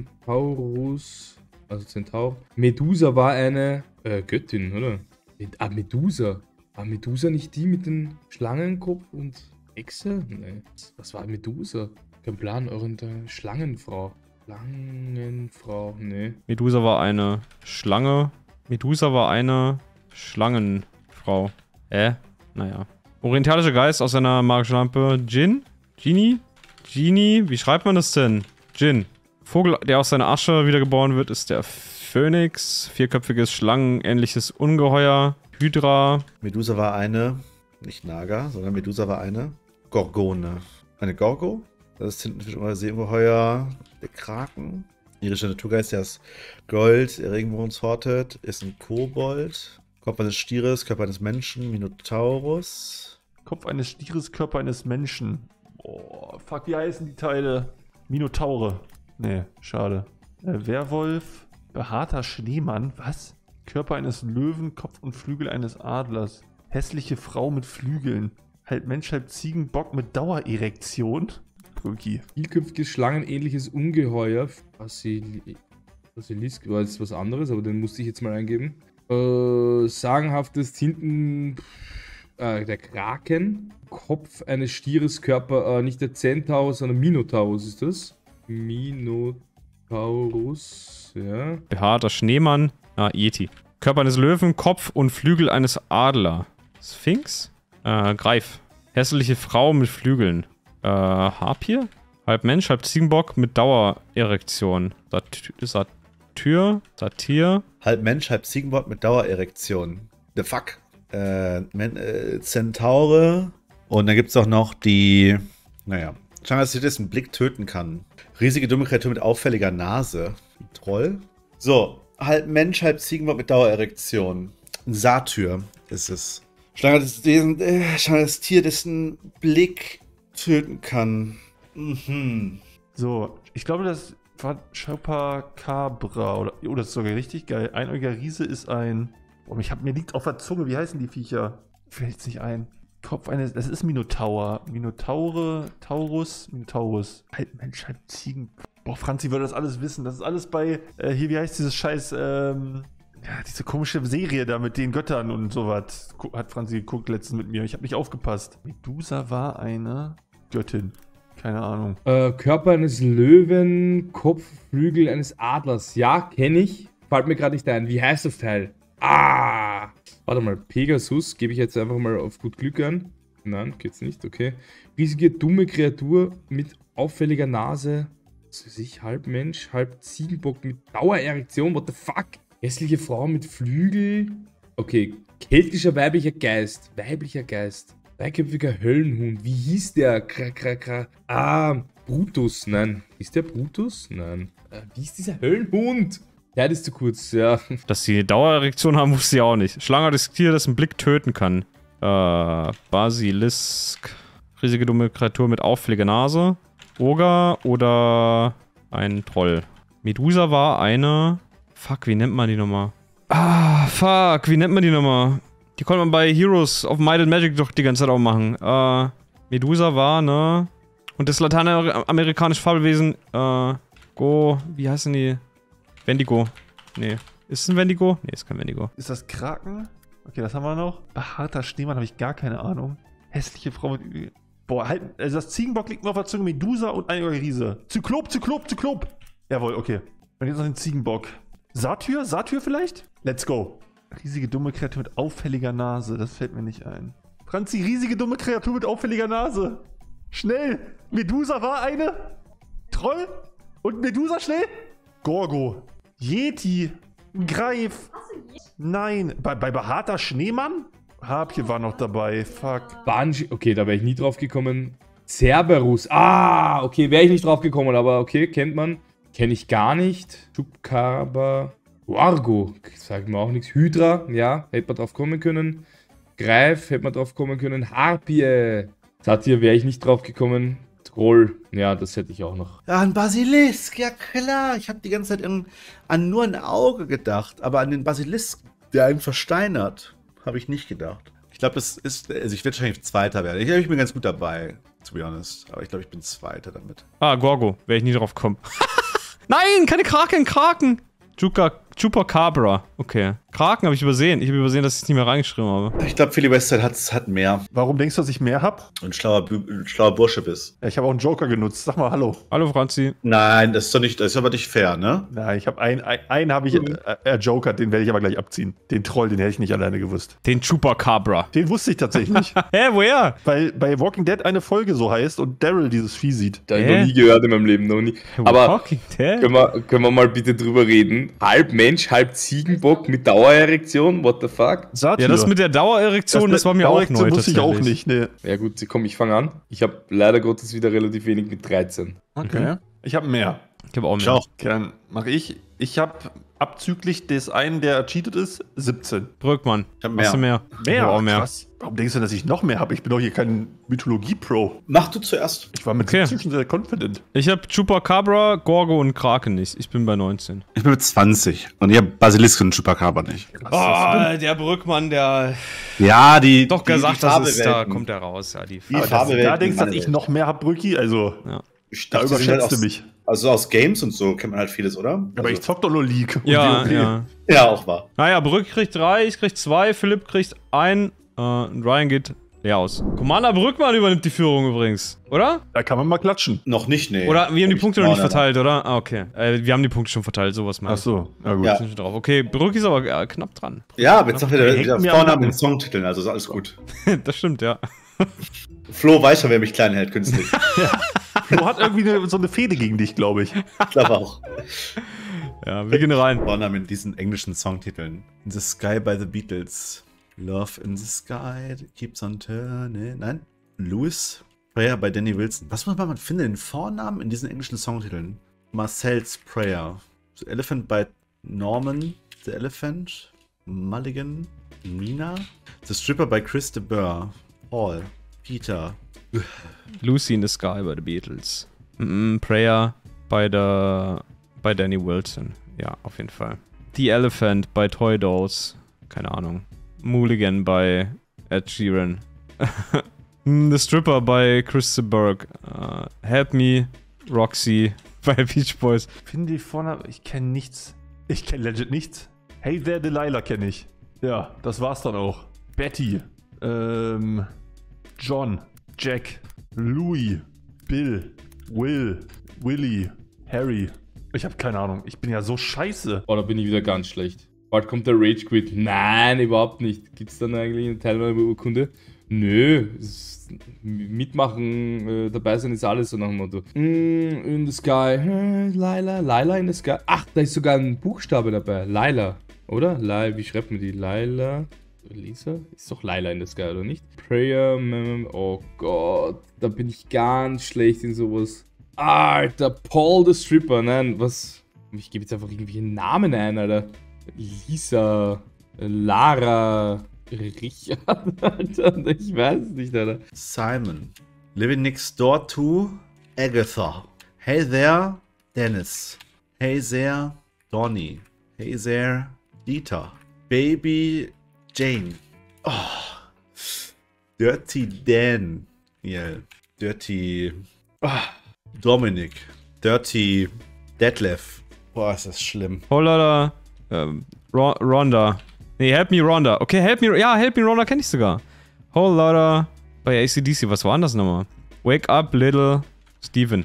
Centaurus, also Centaur. Medusa war eine äh, Göttin, oder? Ah, Medusa. War Medusa nicht die mit dem Schlangenkopf und Echse? Nee. Was war Medusa? Kein Plan, eure Schlangenfrau. Schlangenfrau, nee. Medusa war eine Schlange. Medusa war eine Schlangenfrau. Äh? Naja. Orientalischer Geist aus einer magischen Lampe. Djinn? Genie? Genie? Wie schreibt man das denn? Djinn. Vogel, der aus seiner Asche wiedergeboren wird, ist der Phönix. Vierköpfiges, schlangenähnliches Ungeheuer. Hydra. Medusa war eine, nicht Naga, sondern Medusa war eine Gorgone. Eine Gorgo? Das ist Tintenfisch oder Seeungeheuer. Der Kraken. Irischer Naturgeist, der ist Gold, der Regenbogens hortet, ist ein Kobold. Kopf eines Stieres, Körper eines Menschen, Minotaurus. Kopf eines Stieres, Körper eines Menschen. Boah, fuck, wie heißen die Teile? Minotaure. Nee, schade. Äh, Werwolf, behaarter Schneemann, was? Körper eines Löwen, Kopf und Flügel eines Adlers. Hässliche Frau mit Flügeln. Halb Mensch, halb Ziegenbock mit Dauererektion. Brücki. Vielköpfiges, schlangenähnliches Ungeheuer. Basil Basilisk war jetzt was anderes, aber den musste ich jetzt mal eingeben. Äh, sagenhaftes Tinten... Äh, der Kraken. Kopf eines Stieres, Körper... Äh, nicht der Centaurus, sondern Minotaurus ist das. Minotaurus, ja. Behaarter Schneemann. Ah, Yeti. Körper eines Löwen, Kopf und Flügel eines Adler. Sphinx? Äh, Greif. Hässliche Frau mit Flügeln. Äh, Harpier? Halb Mensch, halb Ziegenbock mit Dauererektion. Satyr? Satyr? Halb Mensch, halb Ziegenbock mit Dauererektion. The fuck? Äh, Men äh, Zentaure. Und dann gibt es auch noch die, naja, scheinbar, dass sie das einen Blick töten kann. Riesige, dumme Kreatur mit auffälliger Nase. Ein Troll. So, halb Mensch, halb Ziegenbock mit Dauererektion. Ein Satyr ist es. Schlange ist diesen, äh, Schlange das Tier, dessen Blick töten kann. Mhm. So, ich glaube, das war Chupacabra. Oder, oh, das ist sogar richtig geil. Einäugiger Riese ist ein... Oh, ich hab, mir liegt auf der Zunge. Wie heißen die Viecher? Fällt's nicht ein. Kopf eines... Das ist Minotaur. Minotaure, Taurus, Minotaurus. Halt, Mensch, halt Ziegen... Boah, Franzi würde das alles wissen. Das ist alles bei... Äh, hier, wie heißt dieses scheiß... Ähm, ja, diese komische Serie da mit den Göttern und sowas. Hat Franzi geguckt letztens mit mir. Ich habe nicht aufgepasst. Medusa war eine Göttin. Keine Ahnung. Äh, Körper eines Löwen, Kopf, Flügel eines Adlers. Ja, kenne ich. Fällt mir gerade nicht ein. Wie heißt das Teil? Ah! Warte mal, Pegasus. Gebe ich jetzt einfach mal auf gut Glück an. Nein, geht's nicht. Okay. Riesige, dumme Kreatur mit auffälliger Nase. Was weiß ich, halb Mensch, halb Ziegenbock mit Dauererektion. What the fuck? Hässliche Frau mit Flügel. Okay, keltischer weiblicher Geist. Weiblicher Geist. Dreiköpfiger Höllenhuhn. Wie hieß der? Kra, kra, kra. Ah, Brutus. Nein. Ist der Brutus? Nein. Äh, wie ist dieser Höllenhund? Ja, das ist zu kurz, ja. Dass sie Dauererektion haben, wusste ich auch nicht. Schlange das Tier, das einen Blick töten kann. Äh, Basilisk. Riesige dumme Kreatur mit auffälliger Nase. Oger oder ein Troll. Medusa war eine... Fuck, wie nennt man die nochmal? Ah, fuck, wie nennt man die nochmal? Die konnte man bei Heroes of Might and Magic doch die ganze Zeit auch machen. Äh, Medusa war, ne? Und das lateinamerikanische Fabelwesen, äh, Go, wie heißen die? Wendigo. Nee. Ist es ein Wendigo? Nee, ist kein Wendigo. Ist das Kraken? Okay, das haben wir noch. Behaarter Schneemann habe ich gar keine Ahnung. Hässliche Frau mit... Boah, halt, also das Ziegenbock liegt mir auf der Zunge. Medusa und ein Riese. Zyklop, Zyklop, Zyklop. Jawohl, okay. Und jetzt noch den Ziegenbock. Satyr? Satyr vielleicht? Let's go. Riesige dumme Kreatur mit auffälliger Nase. Das fällt mir nicht ein. Franzi, riesige dumme Kreatur mit auffälliger Nase. Schnell. Medusa war eine. Troll. Und Medusa schnell. Gorgo. Yeti. Greif. Nein. Bei, bei behaarter Schneemann? Habje war noch dabei. Fuck. Banshee. Okay, da wäre ich nie drauf gekommen. Cerberus. Ah, okay, wäre ich nicht drauf gekommen, aber okay, kennt man. Kenne ich gar nicht. Chupacabra. Wargo. Sagt mir auch nichts. Hydra. Ja, hätte man drauf kommen können. Greif. Hätte man drauf kommen können. Harpie. Satyr wäre ich nicht drauf gekommen. Troll. Ja, das hätte ich auch noch. Ja, ein Basilisk. Ja, klar. Ich habe die ganze Zeit in, an nur ein Auge gedacht. Aber an den Basilisk, der einen versteinert, habe ich nicht gedacht. Ich glaube, das ist... Also ich werde wahrscheinlich Zweiter werden. Ich glaube, ich bin ganz gut dabei. To be honest. Aber ich glaube, ich bin Zweiter damit. Ah, Gorgo. Wäre ich nie drauf gekommen. Nein, keine Kraken, Kraken! Chupacabra. Okay. Kraken habe ich übersehen. Ich habe übersehen, dass ich es nicht mehr reingeschrieben habe. Ich glaube, Philly Westside hat, hat mehr. Warum denkst du, dass ich mehr hab? Und schlauer, ein schlauer Bursche bist. Ja, ich habe auch einen Joker genutzt. Sag mal Hallo. Hallo, Franzi. Nein, das ist doch nicht, das ist aber nicht fair, ne? Nein, ich habe einen, einen, einen habe ich äh, äh, Joker, den werde ich aber gleich abziehen. Den Troll, den hätte ich nicht alleine gewusst. Den Chupacabra. Den wusste ich tatsächlich nicht. Hä, woher? Weil bei Walking Dead eine Folge so heißt und Daryl dieses Vieh sieht. Da habe ich noch nie gehört in meinem Leben, noch nie. Aber Walking Dead? Können wir, können wir mal bitte drüber reden? Halb Mensch, halb Ziegenbock mit Dauererektion? What the fuck? Satyr. Ja, das mit der Dauererektion, das, das war mir auch neu. Das wusste ich auch nicht, ne. Ja gut, komm, ich fange an. Ich habe leider Gottes wieder relativ wenig mit dreizehn. Okay. Ich habe mehr. Ich habe auch mehr. Schau. Dann mache ich. Ich habe abzüglich des einen, der cheated ist, siebzehn. Brückmann. Ich hab mehr. Hast du mehr? Mehr? Ich hab auch mehr. Krass. Warum denkst du, dass ich noch mehr habe? Ich bin doch hier kein Mythologie-Pro. Mach du zuerst. Ich war mit Okay. siebzehn schon sehr confident. Ich habe Chupacabra, Gorgo und Kraken nicht. Ich bin bei neunzehn. Ich bin mit zwanzig. Und ich habe Basilisk und Chupacabra nicht. Oh, der Brückmann, der Ja, die. doch die, gesagt, die das ist, da Farbewelten. kommt er raus. Ja, die Die Farbe. Farbe- Da denkst du, dass ich noch mehr habe, Brücki? Also, Ich da dachte, die sind überschätzt halt du aus, mich. Also aus Games und so kennt man halt vieles, oder? Aber also, ich zock doch nur League. und Ja, WoW. ja. Ja, auch wahr. Naja, Brück kriegt drei, ich krieg zwei, Philipp kriegt ein, äh, und Ryan geht leer aus. Commander Brückmann übernimmt die Führung übrigens, oder? Da kann man mal klatschen. Noch nicht, nee. Oder wir haben die Ich- Punkte noch Oh, nicht nein, verteilt, oder? Ah, okay. Äh, wir haben die Punkte schon verteilt, sowas mal. Ach so, na gut. Ja. Sind schon drauf. Okay, Brück ist aber äh, knapp dran. nein. Ja, aber jetzt noch wieder, Hängt wieder mir am Vornamen Nacken. und Songtiteln, also ist alles gut. Das stimmt, ja. Flo weiß schon, wer mich klein hält, künstlich. Flo hat irgendwie eine, so eine Fehde gegen dich, glaube ich. Ich glaube auch. Ja, wir gehen rein. Vornamen in diesen englischen Songtiteln. In the Sky by the Beatles. Love in the Sky keeps on turning. Nein. Louis Prayer by Danny Wilson. Was muss man finden? Den Vornamen in diesen englischen Songtiteln? Marcel's Prayer. The Elephant by Norman. The Elephant. Mulligan. Nina. The Stripper by Chris de Burgh. Paul. Peter. Lucy in the Sky bei The Beatles. Mm, Prayer bei der bei Danny Wilson. Ja, auf jeden Fall. The Elephant bei Toy Dolls. Keine Ahnung. Mulligan bei Ed Sheeran. The Stripper bei Chris de Burgh. Uh, Help Me, Roxy bei Beach Boys. Finde ich vorne, ich kenne nichts. Ich kenne legit nichts. Hey There Delilah kenne ich. Ja, das war's dann auch. Betty. Ähm, John. Jack. Louis. Bill. Will. Willie. Harry. Ich habe keine Ahnung. Ich bin ja so scheiße. Oh, da bin ich wieder ganz schlecht. Bald kommt der Rage Quit. Nein, überhaupt nicht. Gibt's dann eigentlich eine Teilnahmeurkunde? Nö. Mitmachen, äh, dabei sein ist alles so nach dem Motto. Mm, in the Sky. Hm, Lila. Lila in the Sky. Ach, da ist sogar ein Buchstabe dabei. Lila. Oder? Lila. Wie schreibt man die? Lila. Lisa? Ist doch Lila in the Sky, oder nicht? Prayer. Oh Gott. Da bin ich ganz schlecht in sowas. Alter, Paul the Stripper. Nein, was? Ich gebe jetzt einfach irgendwelche Namen ein, Alter. Lisa, Lara, Richard, Alter. Ich weiß es nicht, Alter. Simon. Living next door to Agatha. Hey there, Dennis. Hey there, Donnie. Hey there, Dieter. Baby Jane. Oh. Dirty Dan. Yeah. Dirty oh. Dominic. Dirty Detlef. Boah, ist das schlimm. Hollala. Ähm, Ro Rhonda. Nee, Help Me Rhonda. Okay, Help Me. Ja, Help Me Rhonda kenne ich sogar. Whole Lotta bei A C D C. Was war denn das nochmal? Wake Up Little Steven.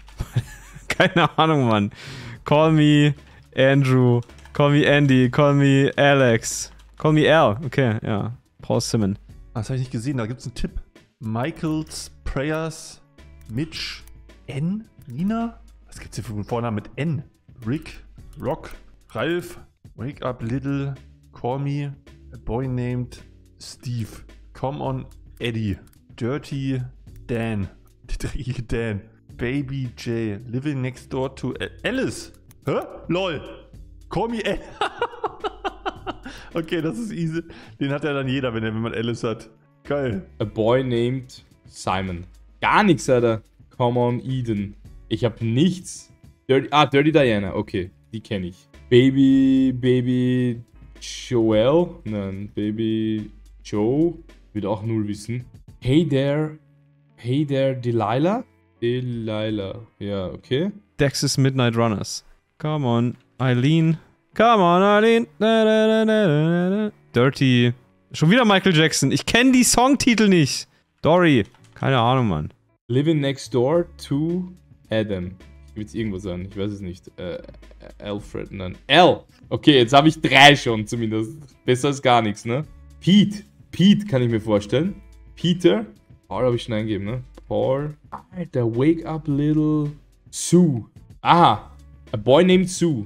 Keine Ahnung, Mann. Call Me Andrew. Call Me Andy. Call Me Alex. Call Me Al. Okay, ja. Paul Simon. Das habe ich nicht gesehen. Da gibt es einen Tipp. Michaels Prayers. Mitch. N. Nina? Was gibt's hier für einen Vornamen mit N? Rick. Rock. Ralph. Wake Up Little. Call Me. A Boy Named Steve. Come On Eddie. Dirty Dan. Dirty Dan. Baby J. Living Next Door to Alice. Hä? Lol. Call Me Alice. Okay, das ist easy. Den hat ja dann jeder, wenn, er, wenn man Alice hat. Geil. A Boy Named Simon. Gar nichts, Alter. Come On Eden. Ich hab nichts. Dirty, ah, Dirty Diana. Okay, die kenne ich. Baby, Baby Joel. Nein, Baby Joe. Wird auch null wissen. Hey there. Hey there, Delilah. Delilah. Ja, okay. Dexys Midnight Runners. Come on, Eileen. Come on, Eileen. Da, da, da, da, da. Dirty. Schon wieder Michael Jackson. Ich kenne die Songtitel nicht. Dory. Keine Ahnung, Mann. Living Next Door to Adam. Ich will jetzt irgendwas sagen. Ich weiß es nicht. Äh, Alfred, nein. L. Okay, jetzt habe ich drei schon zumindest. Besser als gar nichts, ne? Pete. Pete kann ich mir vorstellen. Peter. Paul habe ich schon eingegeben, ne? Paul. Alter, Wake Up Little Sue. Aha. A Boy Named Sue.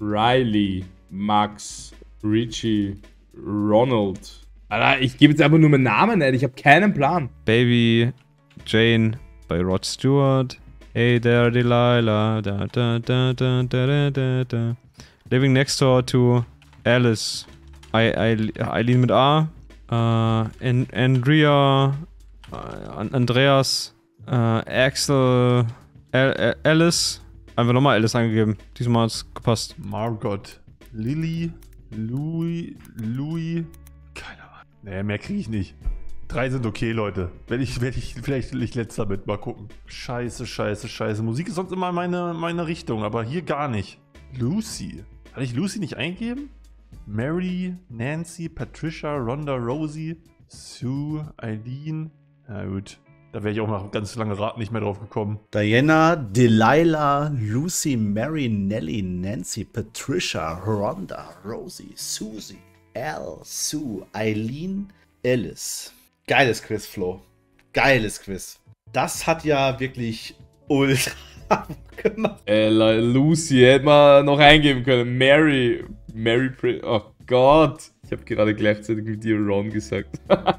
Riley. Max. Richie. Ronald. Alter, ich gebe jetzt einfach nur meinen Namen, ey. Ich habe keinen Plan. Baby Jane bei Rod Stewart. Hey there, Delilah. Da, da, da, da, da, da, da. Living Next Door to Alice. I, I, Eileen mit A. Uh, An Andrea. Uh, Andreas. Uh, Axel. Al Alice. Einfach nochmal Alice angegeben. Diesmal hat es gepasst. Margot. Lily. Louis. Louis. Keine Ahnung. Nee, mehr kriege ich nicht. Drei sind okay, Leute. Werde ich, werd ich vielleicht nicht letzter mit. Mal gucken. Scheiße, scheiße, scheiße. Musik ist sonst immer meine, meine Richtung, aber hier gar nicht. Lucy. Hatte ich Lucy nicht eingegeben? Mary, Nancy, Patricia, Rhonda, Rosie, Sue, Eileen. Na gut. Da wäre ich auch noch ganz lange Rat nicht mehr drauf gekommen. Diana, Delilah, Lucy, Mary, Nellie, Nancy, Patricia, Rhonda, Rosie, Susie, Al, Sue, Eileen, Alice. Geiles Quiz, Flo. Geiles Quiz. Das hat ja wirklich ultra gemacht. Äh, Lucy hätte man noch eingeben können. Mary. Mary Pr Oh Gott. Ich habe gerade gleichzeitig mit dir Ron gesagt.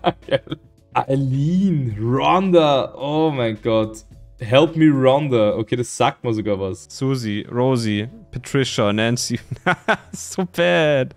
Eileen. Rhonda. Oh mein Gott. Help me, Rhonda. Okay, das sagt mir sogar was. Susie, Rosie, Patricia, Nancy. So bad.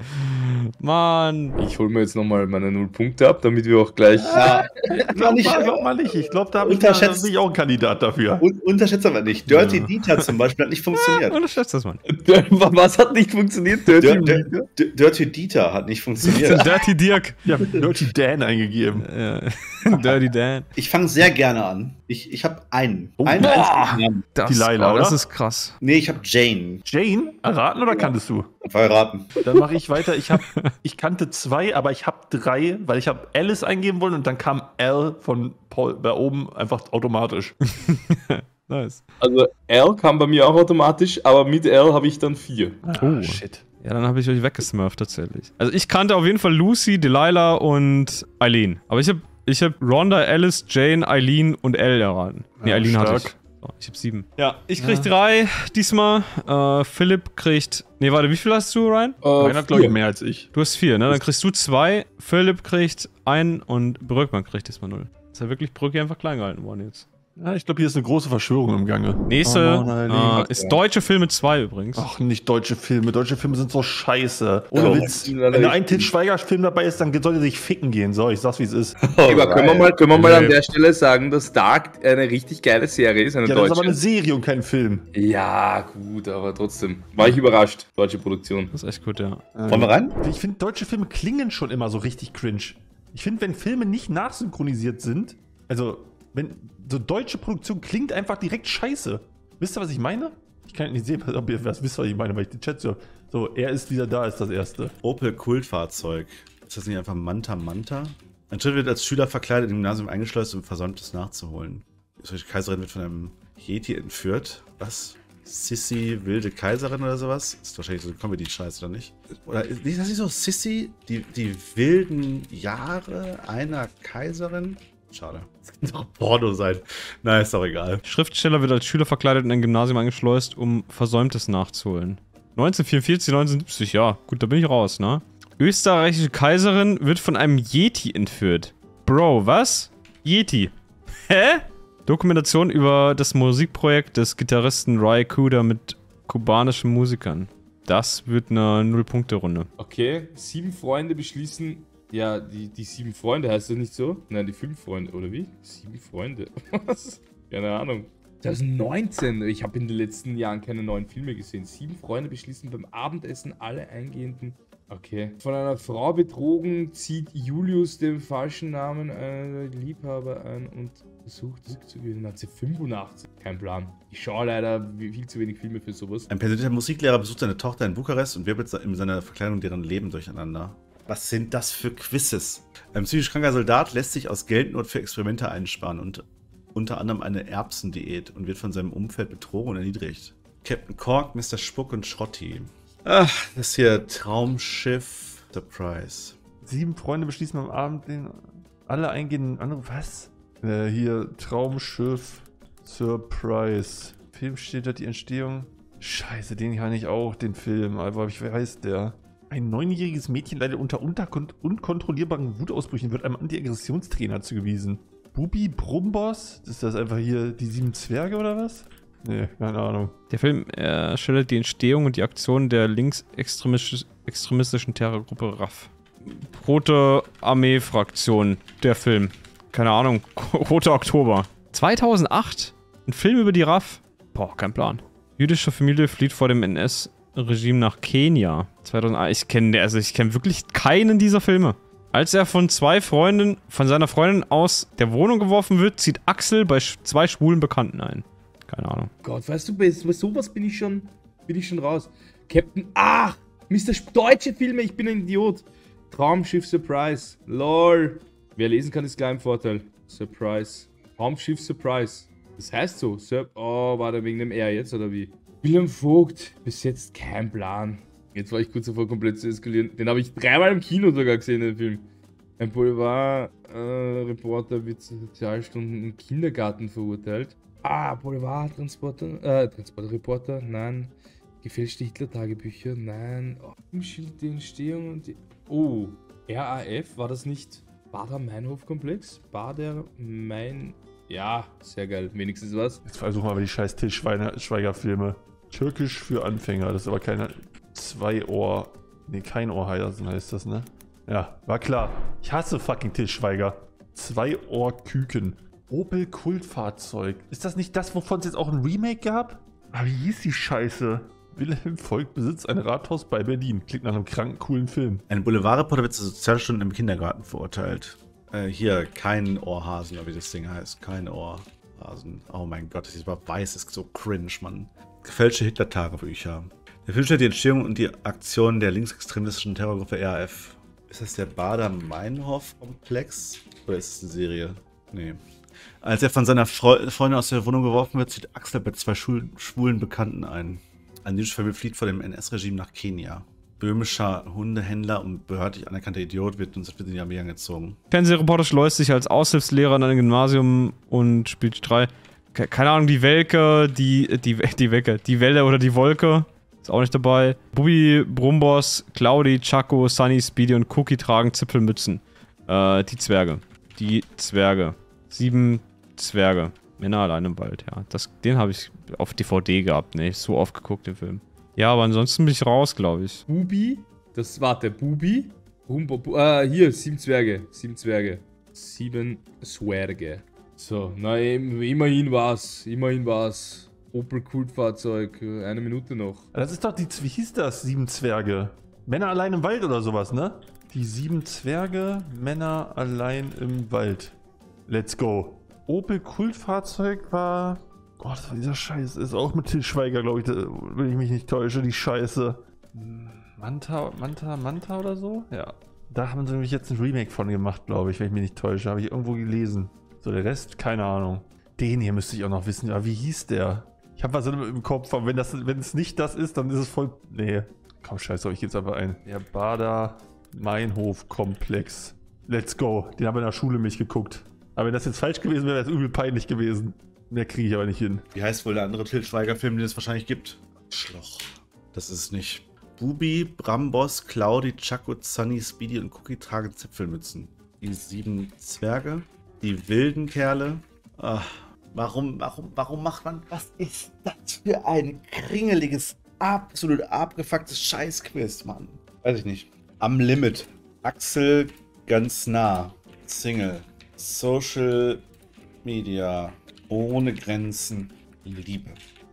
Mann. Ich hole mir jetzt nochmal meine null Punkte ab, damit wir auch gleich... Ja, Glaub nicht, mal, glaub mal nicht. Ich glaube, da habe ich, Unterschätzt- da bin ich auch ein Kandidat dafür. un unterschätzt aber nicht. Dirty Ja. Dieter zum Beispiel hat nicht funktioniert. Unterschätzt das, Mann. Was hat nicht funktioniert? Dirty Dir- Dir- Dir- Dirty Dieter hat nicht funktioniert. Dirty Dirk. Ich habe Dirty Dan eingegeben. Ja. Dirty Dan. Ich fange sehr gerne an. Ich, ich habe einen. Oh, einen boah. einzigen Namen. Das, Die Laila, oh, das oder? ist krass. Nee, ich habe Jane. Jane? Erraten oder kanntest du? Verraten. Dann mache ich weiter. Ich, hab, ich kannte zwei, aber ich habe drei, weil ich habe Alice eingeben wollen und dann kam L von Paul bei oben einfach automatisch. Nice. Also L kam bei mir auch automatisch, aber mit L habe ich dann vier. Oh. shit. Ja, dann habe ich euch weggesmurft tatsächlich. Also ich kannte auf jeden Fall Lucy, Delilah und Eileen. Aber ich habe ich hab Rhonda, Alice, Jane, Eileen und Elle erraten. Nee, Ja, Eileen hatte stark. ich. So, ich habe sieben. Ja, ich krieg drei diesmal. Äh, Philipp kriegt... Nee, warte, wie viel hast du, Ryan? Äh, Einer hat, glaube ich, mehr als ich. Du hast vier, ne? Dann kriegst du zwei, Philipp kriegt einen und Brückmann kriegt diesmal null. Ist ja wirklich Brücke einfach klein gehalten worden jetzt. Ja, ich glaube, hier ist eine große Verschwörung im Gange. Nächste Oh, Eileen. äh, ist deutsche Filme zwei übrigens. Ach, nicht deutsche Filme. Deutsche Filme sind so scheiße. Ohne Oh, Witz. Wenn da ein Til Schweiger-Film dabei ist, dann sollte sich ficken gehen. So, ich sag's, wie es ist. Aber können wir mal, können wir mal an der Stelle sagen, dass Dark eine richtig geile Serie ist, eine Ja, das ist deutsche. aber eine Serie und kein Film. Ja, gut, aber trotzdem. War ich überrascht. Deutsche Produktion. Das ist echt gut, ja. Wollen wir rein? Ich finde, deutsche Filme klingen schon immer so richtig cringe. Ich finde, wenn Filme nicht nachsynchronisiert sind, also wenn so deutsche Produktion klingt einfach direkt scheiße. Wisst ihr, was ich meine? Ich kann nicht sehen, ob ihr was wisst, was ich meine, weil ich den Chat so. So, er ist wieder da, ist das erste. Opel Kultfahrzeug. Ist das nicht einfach Manta Manta? Ein Schritt wird als Schüler verkleidet im Gymnasium eingeschleust, um Versäumtes nachzuholen. Die Kaiserin wird von einem Yeti entführt. Was? Sissy, wilde Kaiserin oder sowas? Ist wahrscheinlich so eine Comedy-Scheiß, oder nicht? Oder ist das nicht so Sissy, die, die wilden Jahre einer Kaiserin? Schade. Das könnte doch Porno sein. Na, ist doch egal. Schriftsteller wird als Schüler verkleidet in ein Gymnasium eingeschleust, um Versäumtes nachzuholen. neunzehnhundertvierundvierzig, neunzehnhundertsiebzig, ja, gut, da bin ich raus, ne? Österreichische Kaiserin wird von einem Yeti entführt. Bro, was? Yeti. Hä? Dokumentation über das Musikprojekt des Gitarristen Ry Cooder mit kubanischen Musikern. Das wird eine Null-Punkte-Runde. Okay, sieben Freunde beschließen. Ja, die, die sieben Freunde heißt das nicht so? Nein, die fünf Freunde, oder wie? Sieben Freunde. Was? Keine Ahnung. zwanzig neunzehn. Ich habe in den letzten Jahren keine neuen Filme gesehen. Sieben Freunde beschließen beim Abendessen alle eingehenden. Okay. Von einer Frau betrogen, zieht Julius den falschen Namen einer Liebhaber ein und versucht zurückzugewinnen. neunzehnhundertfünfundachtzig. Kein Plan. Ich schaue leider viel zu wenig Filme für sowas. Ein persönlicher Musiklehrer besucht seine Tochter in Bukarest und wirbelt in seiner Verkleidung deren Leben durcheinander. Was sind das für Quizzes? Ein psychisch kranker Soldat lässt sich aus Geldnot für Experimente einsparen und unter anderem eine Erbsendiät und wird von seinem Umfeld betrogen und erniedrigt. Captain Cork, Mister Spuck und Schrotti. Ach, das hier Traumschiff Surprise. Sieben Freunde beschließen am Abend den alle eingehenden Anruf. Was? Äh, hier Traumschiff Surprise. Film steht da die Entstehung. Scheiße, den kann ich auch, den Film. Aber wie heißt der? Ein neunjähriges Mädchen leidet unter unkont unkontrollierbaren Wutausbrüchen, wird einem Anti-Aggressionstrainer zugewiesen. Bubi Brumbos? Ist das einfach hier die sieben Zwerge oder was? Nee, keine Ahnung. Der Film äh, schildert die Entstehung und die Aktion der linksextremistischen Terrorgruppe R A F. Rote Armee-Fraktion, der Film. Keine Ahnung, Roter Oktober. zweitausendacht, ein Film über die R A F. Boah, kein Plan. Jüdische Familie flieht vor dem N S-Regime nach Kenia. zweitausendacht, ich kenne also ich kenne wirklich keinen dieser Filme. Als er von zwei Freunden, von seiner Freundin aus der Wohnung geworfen wird, zieht Axel bei sch zwei schwulen Bekannten ein. Keine Ahnung. Gott, weißt du, bei sowas bin ich schon, bin ich schon raus. Captain, ach, Mister Sp deutsche Filme, ich bin ein Idiot. Traumschiff Surprise, lol. Wer lesen kann, ist klar im Vorteil. Surprise. Traumschiff Surprise. Das heißt so. Sur oh, war da wegen dem R jetzt, oder wie? Wilhelm Vogt, bis jetzt kein Plan. Jetzt war ich kurz davor, komplett zu eskalieren. Den habe ich dreimal im Kino sogar gesehen, den Film. Ein Boulevard-Reporter äh, wird zu Sozialstunden im Kindergarten verurteilt. Ah, Boulevard-Transporter, äh, Transporter-Reporter, nein. Gefälschte Hitler-Tagebücher, nein. Oh, im Schild die Entstehung und die... Oh, R A F, war das nicht Bader-Meinhof-Komplex? Bader-Mein... Ja, sehr geil, wenigstens was. Jetzt versuchen wir aber die scheiß Til Schweiger-Filme. Türkisch für Anfänger. Das ist aber keine zwei Ohr. Nee, kein Ohrhasen heißt das, ne? Ja, war klar. Ich hasse fucking Til Schweiger. Zwei Ohrküken. Opel Kultfahrzeug. Ist das nicht das, wovon es jetzt auch ein Remake gab? Ah, wie hieß die Scheiße? Wilhelm Volk besitzt ein Rathaus bei Berlin. Klingt nach einem kranken, coolen Film. Ein Boulevardreporter wird zu Sozialstunden im Kindergarten verurteilt. Äh, hier, kein Ohrhasen, oder wie das Ding heißt. Kein Ohrhasen. Oh mein Gott, das ist aber weiß, das ist so cringe, Mann. Gefälschte Hitler-Tagebücher. Der Film stellt die Entstehung und die Aktion der linksextremistischen Terrorgruppe R A F. Ist das der Bader-Meinhof-Komplex? Oder ist es eine Serie? Nee. Als er von seiner Fre Freundin aus der Wohnung geworfen wird, zieht Axel bei zwei schwulen, schwulen Bekannten ein. Ein jüdischer Familie flieht vor dem N S-Regime nach Kenia. Böhmischer Hundehändler und behördlich anerkannter Idiot wird uns in die Armee angezogen. Fernsehreporter schleust sich als Aushilfslehrer an einem Gymnasium und spielt drei. Keine Ahnung, die Welke, die, die, die Welke, die Welle oder die Wolke. Ist auch nicht dabei. Bubi, Brumbos, Claudi, Chaco, Sunny, Speedy und Cookie tragen Zipfelmützen. Äh, die Zwerge. Die Zwerge. Sieben Zwerge. Männer allein im Wald, ja. Das, den habe ich auf D V D gehabt, ne? So oft geguckt, den Film. Ja, aber ansonsten bin ich raus, glaube ich. Bubi, das war der Bubi. Brumbo, Bu äh, hier, sieben Zwerge. Sieben Zwerge. Sieben Zwerge. So, na, immerhin war's. Immerhin war's. Opel Kultfahrzeug, eine Minute noch. Das ist doch die, wie hieß das? Sieben Zwerge. Männer allein im Wald oder sowas, ne? Die sieben Zwerge, Männer allein im Wald. Let's go. Opel Kultfahrzeug war... Gott, was war dieser Scheiß? Ist auch mit Til Schweiger, glaube ich, wenn ich mich nicht täusche, die Scheiße. Manta, Manta, Manta oder so? Ja. Da haben sie nämlich jetzt ein Remake von gemacht, glaube ich, wenn ich mich nicht täusche. Habe ich irgendwo gelesen. So, der Rest, keine Ahnung. Den hier müsste ich auch noch wissen. Ja, wie hieß der? Ich habe was im Kopf, aber wenn, das, wenn es nicht das ist, dann ist es voll... Nee. Komm, scheiße, ich jetzt aber ein. Der Bader-Meinhof-Komplex. Let's go. Den haben wir in der Schule mich geguckt. Aber wenn das jetzt falsch gewesen wäre, wäre es übel peinlich gewesen. Mehr kriege ich aber nicht hin. Wie heißt wohl der andere Til Schweiger-Film, den es wahrscheinlich gibt? Schloch. Das ist es nicht. Bubi, Brambos, Claudi, Chaco, Sunny, Speedy und Cookie tragen Zipfelmützen. Die sieben Zwerge. Die wilden Kerle. Ach, warum, warum, warum macht man... Was ist das für ein kringeliges, absolut abgefucktes Scheißquiz, Mann? Weiß ich nicht. Am Limit. Axel ganz nah. Single. Social Media. Ohne Grenzen. Liebe.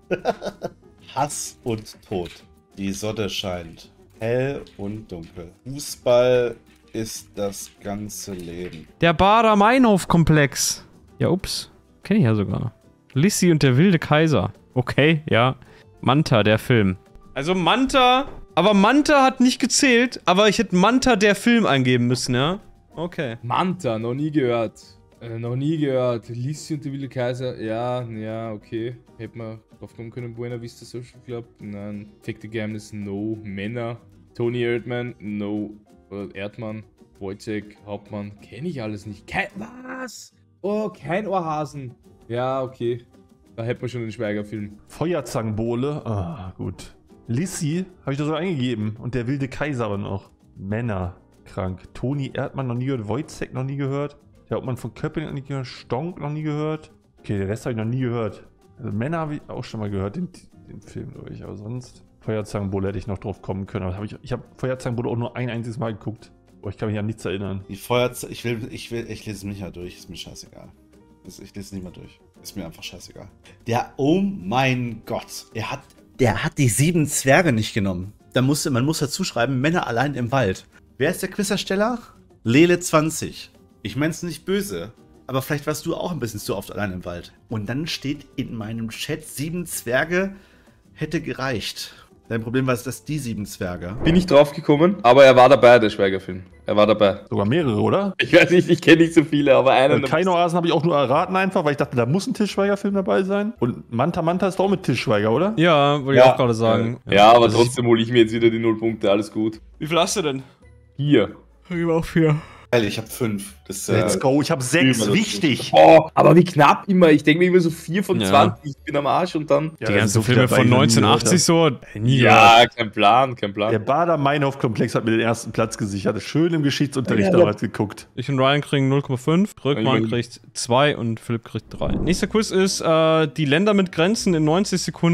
Hass und Tod. Die Sonne scheint. Hell und dunkel. Fußball ist das ganze Leben. Der Bader-Meinhof-Komplex. Ja, ups. Kenne ich ja sogar. Lissy und der wilde Kaiser. Okay, ja. Manta, der Film. Also Manta, aber Manta hat nicht gezählt, aber ich hätte Manta, der Film eingeben müssen, ja? Okay. Manta, noch nie gehört. Äh, noch nie gehört. Lissy und der wilde Kaiser, ja, ja, okay. Hätte man drauf kommen können. Buena Vista Social Club, nein. Fekte Geheimnis, no. Männer. Tony Erdmann, no. Erdmann. Wojciech, Hauptmann, kenne ich alles nicht. Kein, was? Oh, kein Ohrhasen. Ja, okay. Da hätten wir schon den Schweiger-Film. Feuerzangenbowle. Ah, gut. Lissy habe ich da so eingegeben. Und der wilde Kaiser aber noch. Männer. Krank. Toni Erdmann noch nie gehört. Wojciech noch nie gehört. Der Hauptmann von Köpping noch nie gehört. Stonk noch nie gehört. Okay, den Rest habe ich noch nie gehört. Also Männer habe ich auch schon mal gehört. Den, den Film, glaube ich. Aber sonst... Feuerzangenbowle hätte ich noch drauf kommen können. Aber hab ich, ich habe Feuerzangenbowle auch nur ein einziges Mal geguckt. Oh, ich kann mich an nichts erinnern. Die Feuerze ich will, ich will, ich lese es nicht mal durch. Ist mir scheißegal. Ich lese es nicht mal durch. Ist mir einfach scheißegal. Der, oh mein Gott. Er hat, der hat die sieben Zwerge nicht genommen. Da musste, man muss dazu schreiben, Männer allein im Wald. Wer ist der Quizersteller? Lele zwanzig. Ich mein's nicht böse. Aber vielleicht warst du auch ein bisschen zu oft allein im Wald. Und dann steht in meinem Chat, sieben Zwerge hätte gereicht. Dein Problem war, dass die sieben Zwerge. Bin ich drauf gekommen, aber er war dabei, der Schweiger-Film. Er war dabei. Sogar mehrere, oder? Ich weiß nicht, ich kenne nicht so viele, aber einer. Also Kein Ohrhasen habe ich auch nur erraten einfach, weil ich dachte, da muss ein Til Schweiger-Film dabei sein. Und Manta Manta ist doch mit Til Schweiger, oder? Ja, wollte ja, ich auch gerade sagen. Ja, ja, aber trotzdem hole ich mir jetzt wieder die null Punkte, alles gut. Wie viel hast du denn? Vier. Ich habe auch vier. Ich habe fünf. Das, Let's äh, go, ich habe sechs, wichtig. Oh, aber wie knapp immer. Ich denke mir immer so vier von Ja. zwanzig, ich bin am Arsch und dann... Ja, Die da ganzen sind so Filme viele von dabei, die neunzehnhundertachtzig so. Nie Ja, kein Plan, kein Der Plan. Bader-Meinhof-Komplex hat mir den ersten Platz gesichert. Schön im Geschichtsunterricht Ja, damals geguckt. Ich und Ryan kriegen null Komma fünf, Rückmann Ich mein- kriegt zwei und Philipp kriegt drei. Nächster Quiz ist äh, die Länder mit Grenzen in neunzig Sekunden.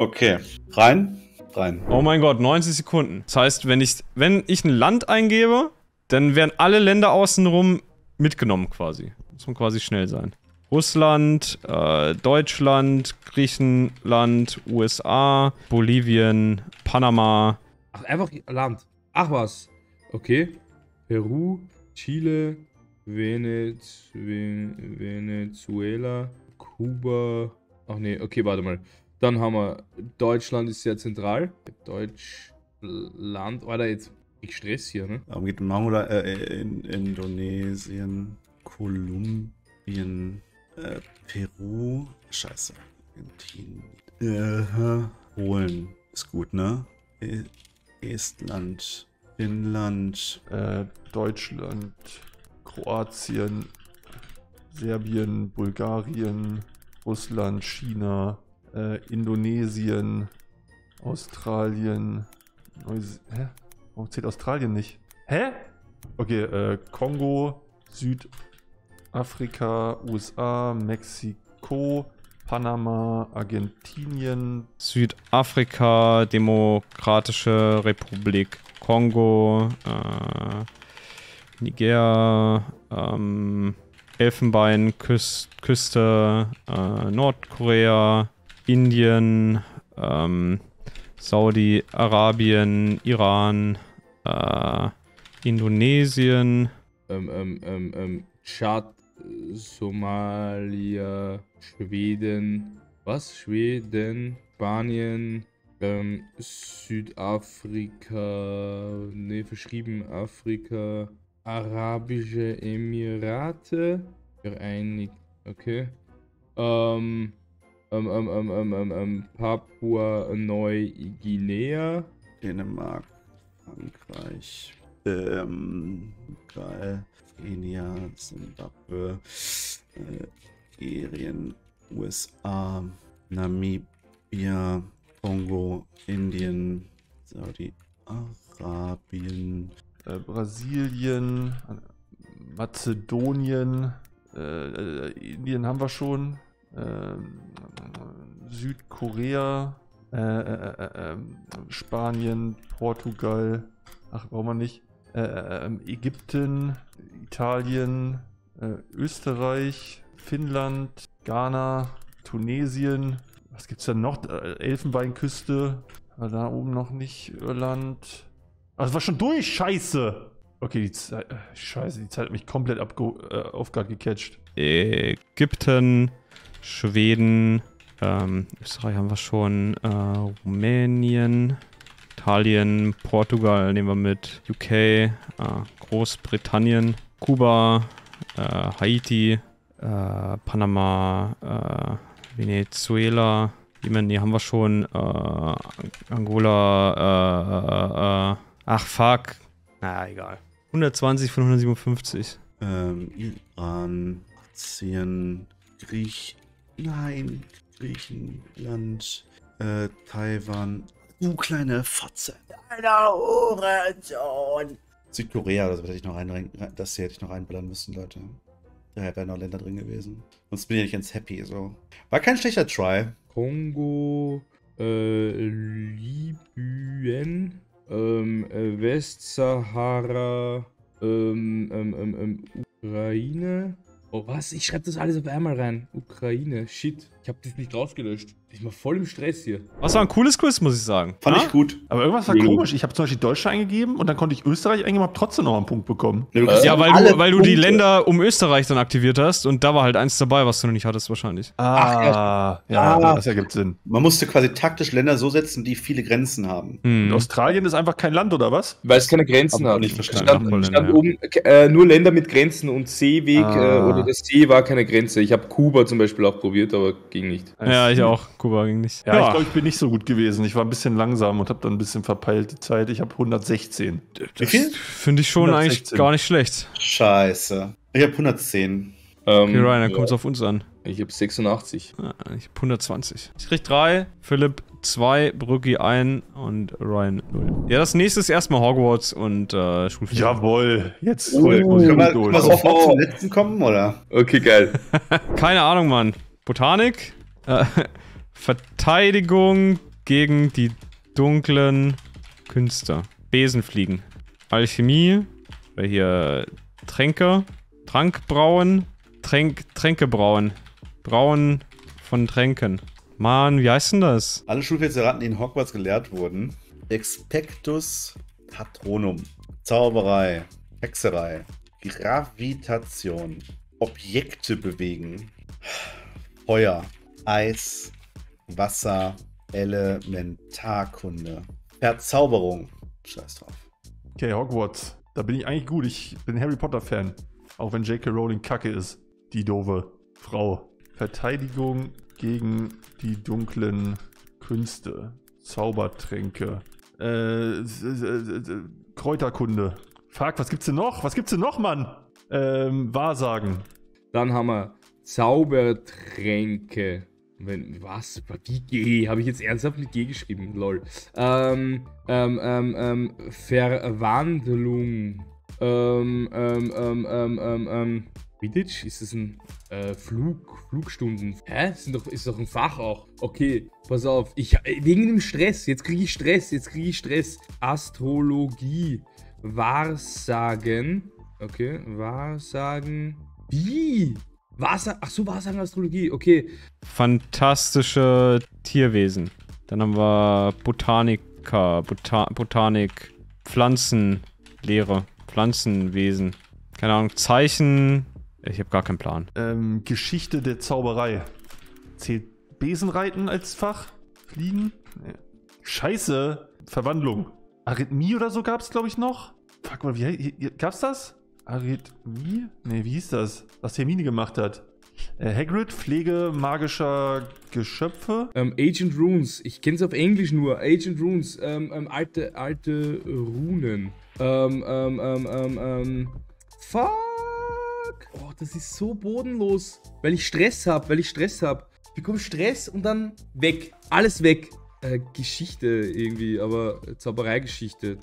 Okay. Rein? Rein. Oh mein Gott, neunzig Sekunden. Das heißt, wenn ich, wenn ich ein Land eingebe, dann werden alle Länder außenrum mitgenommen quasi. Muss man quasi schnell sein. Russland, äh, Deutschland, Griechenland, U S A, Bolivien, Panama. Ach, einfach Land. Ach was. Okay. Peru, Chile, Venez Ven Venezuela, Kuba. Ach nee, okay, warte mal. Dann haben wir Deutschland ist sehr zentral. Deutschland, Alter, jetzt ich stress hier, ne? Darum geht Mangula, äh, in Indonesien, Kolumbien, äh, Peru, scheiße, Argentinien, äh, Polen ist gut, ne? E Estland, Finnland, Äh, Deutschland, Kroatien, Serbien, Bulgarien, Russland, China, äh, Indonesien, Australien, Neuse Hä? Warum zählt Australien nicht? Hä? Okay, äh, Kongo, Südafrika, U S A, Mexiko, Panama, Argentinien, Südafrika, Demokratische Republik Kongo, äh, Niger, ähm, Elfenbeinküste, äh, Nordkorea, Indien, ähm, Saudi-Arabien, Iran, äh, Indonesien. Ähm, ähm, ähm, ähm, Tschad, Somalia, Schweden. Was? Schweden, Spanien, ähm, Südafrika, ne, verschrieben Afrika, Arabische Emirate, vereinigt, okay. Ähm, ähm, ähm, ähm, ähm, ähm, ähm Papua-Neuguinea, Dänemark, Frankreich, ähm, geil, Kenia, Zimbabwe, äh, Nigerien, U S A, Namibia, Kongo, Indien, Saudi-Arabien, äh, Brasilien, Mazedonien, äh, Indien haben wir schon, äh, Südkorea, äh, äh, äh, äh, Spanien, Portugal, ach, brauchen wir nicht, äh, äh, Ägypten, Italien, äh, Österreich, Finnland, Ghana, Tunesien, was gibt's denn noch? Äh, Elfenbeinküste, war da oben noch nicht, Irland. Ah, das war schon durch, scheiße! Okay, die Zeit, äh, scheiße, die Zeit hat mich komplett abge äh, auf Guard gecatcht. Ägypten, Schweden, ähm, Österreich haben wir schon, äh, Rumänien, Italien, Portugal nehmen wir mit, U K, äh, Großbritannien, Kuba, äh, Haiti, äh, Panama, äh, Venezuela, Jemen, die haben wir schon, äh, Angola, äh, äh, äh, ach fuck, na egal. hundertzwanzig von hundertsiebenundfünfzig. ähm, Iran, Asien, Griech, nein, Griechenland, äh, Taiwan, du kleine Fotze, deiner Hurensohn. Südkorea, das hätte ich noch rein, das hier hätte ich noch einballern müssen, Leute. Da wären noch Länder drin gewesen. Sonst bin ich nicht ganz happy, so. War kein schlechter Try. Kongo, äh, Libyen, ähm, äh, Westsahara, ähm, ähm, ähm, ähm, Ukraine. Oh, was? Ich schreibe das alles auf einmal rein. Ukraine, shit. Ich habe das nicht rausgelöscht. Ich bin mal voll im Stress hier. Was war ein cooles Quiz, muss ich sagen. Fand Ah? ich gut. Aber irgendwas war Mhm. komisch. Ich habe zum Beispiel Deutschland eingegeben und dann konnte ich Österreich eingeben, habe trotzdem noch einen Punkt bekommen. Du kriegst Ja, weil alle du, weil du die Punkte. Länder um Österreich dann aktiviert hast und da war halt eins dabei, was du noch nicht hattest wahrscheinlich. Ah, ja, Ah. das ergibt Sinn. Man musste quasi taktisch Länder so setzen, die viele Grenzen haben. Hm. Und Australien ist einfach kein Land, oder was? Weil es keine Grenzen Hab hat. nicht verstanden. Stand, Nachbarländer, stand ja. oben äh, nur Länder mit Grenzen und Seeweg Ah. äh, oder das See war keine Grenze. Ich habe Kuba zum Beispiel auch probiert, aber ging nicht. Ja, ich auch. Kuba ging nicht. Ja, ich glaube, ich bin nicht so gut gewesen. Ich war ein bisschen langsam und habe dann ein bisschen verpeilt die Zeit. Ich habe hundertsechzehn. Wie viel? Finde ich schon eigentlich hundertsechzehn. gar nicht schlecht. Scheiße. Ich habe hundertzehn. Ähm, Okay, Ryan, dann ja, kommt es auf uns an. ich habe sechsundachtzig. Ah, ich hab hundertzwanzig. Ich krieg drei, Philipp zwei, Brücki ein und Ryan null. Ja, das nächste ist erstmal Hogwarts und äh, Schulferien. Jawohl, jetzt Oh. holt uns Können wir, die können wir durch. sofort zum letzten kommen, oder? Okay, geil. Keine Ahnung, Mann. Botanik, äh, Verteidigung, gegen die dunklen Künste. Besenfliegen. Alchemie. Oder hier Tränke. Trank brauen. Tränk, Tränke brauen. Brauen von Tränken. Mann, wie heißt denn das? Alle schulfähige Raten, die in Hogwarts gelehrt wurden. Expectus Patronum. Zauberei. Hexerei. Gravitation. Objekte bewegen. Feuer. Eis. Wasser. Elementarkunde. Verzauberung. Scheiß drauf. Okay, Hogwarts. Da bin ich eigentlich gut. Ich bin Harry Potter-Fan. Auch wenn J K Rowling kacke ist. Die doofe Frau. Verteidigung gegen die dunklen Künste. Zaubertränke. Äh, Kräuterkunde. Fuck, was gibt's denn noch? Was gibt's denn noch, Mann? Ähm, Wahrsagen. Dann haben wir Zaubertränke. Wenn, was? Wie G? Habe ich jetzt ernsthaft mit G geschrieben? Lol. Ähm, ähm, ähm, ähm, Verwandlung. Ähm, ähm, ähm, ähm, ähm, ähm, Quidditch? Ist das ein äh, Flug, Flugstunden? Hä? Ist doch, ist doch ein Fach auch. Okay, pass auf. Ich, wegen dem Stress. Jetzt kriege ich Stress. Jetzt kriege ich Stress. Astrologie. Wahrsagen. Okay, Wahrsagen. Wie? Wahrsagen. Ach so, Wahrsagen, Astrologie. Okay. Fantastische Tierwesen. Dann haben wir Botaniker, Bota Botanik, Pflanzenlehre, Pflanzenwesen. Keine Ahnung, Zeichen. Ich habe gar keinen Plan. Ähm, Geschichte der Zauberei. Zählt Besenreiten als Fach? Fliegen? Nee. Scheiße. Verwandlung. Arrhythmie oder so gab's, glaube ich, noch. Fuck mal, wie hier, hier, gab's das? Arrhythmie? Nee, wie hieß das? Was Hermine gemacht hat. Äh, Hagrid, Pflege magischer Geschöpfe. Ähm, Ancient Runes. Ich kenne es auf Englisch nur. Ancient Runes. Ähm, ähm, alte, alte Runen. Ähm, ähm, ähm, ähm, ähm. Fuck. Oh, das ist so bodenlos. Weil ich Stress habe, weil ich Stress habe. Ich bekomme Stress und dann weg. Alles weg. Äh, Geschichte irgendwie, aber Zaubereigeschichte.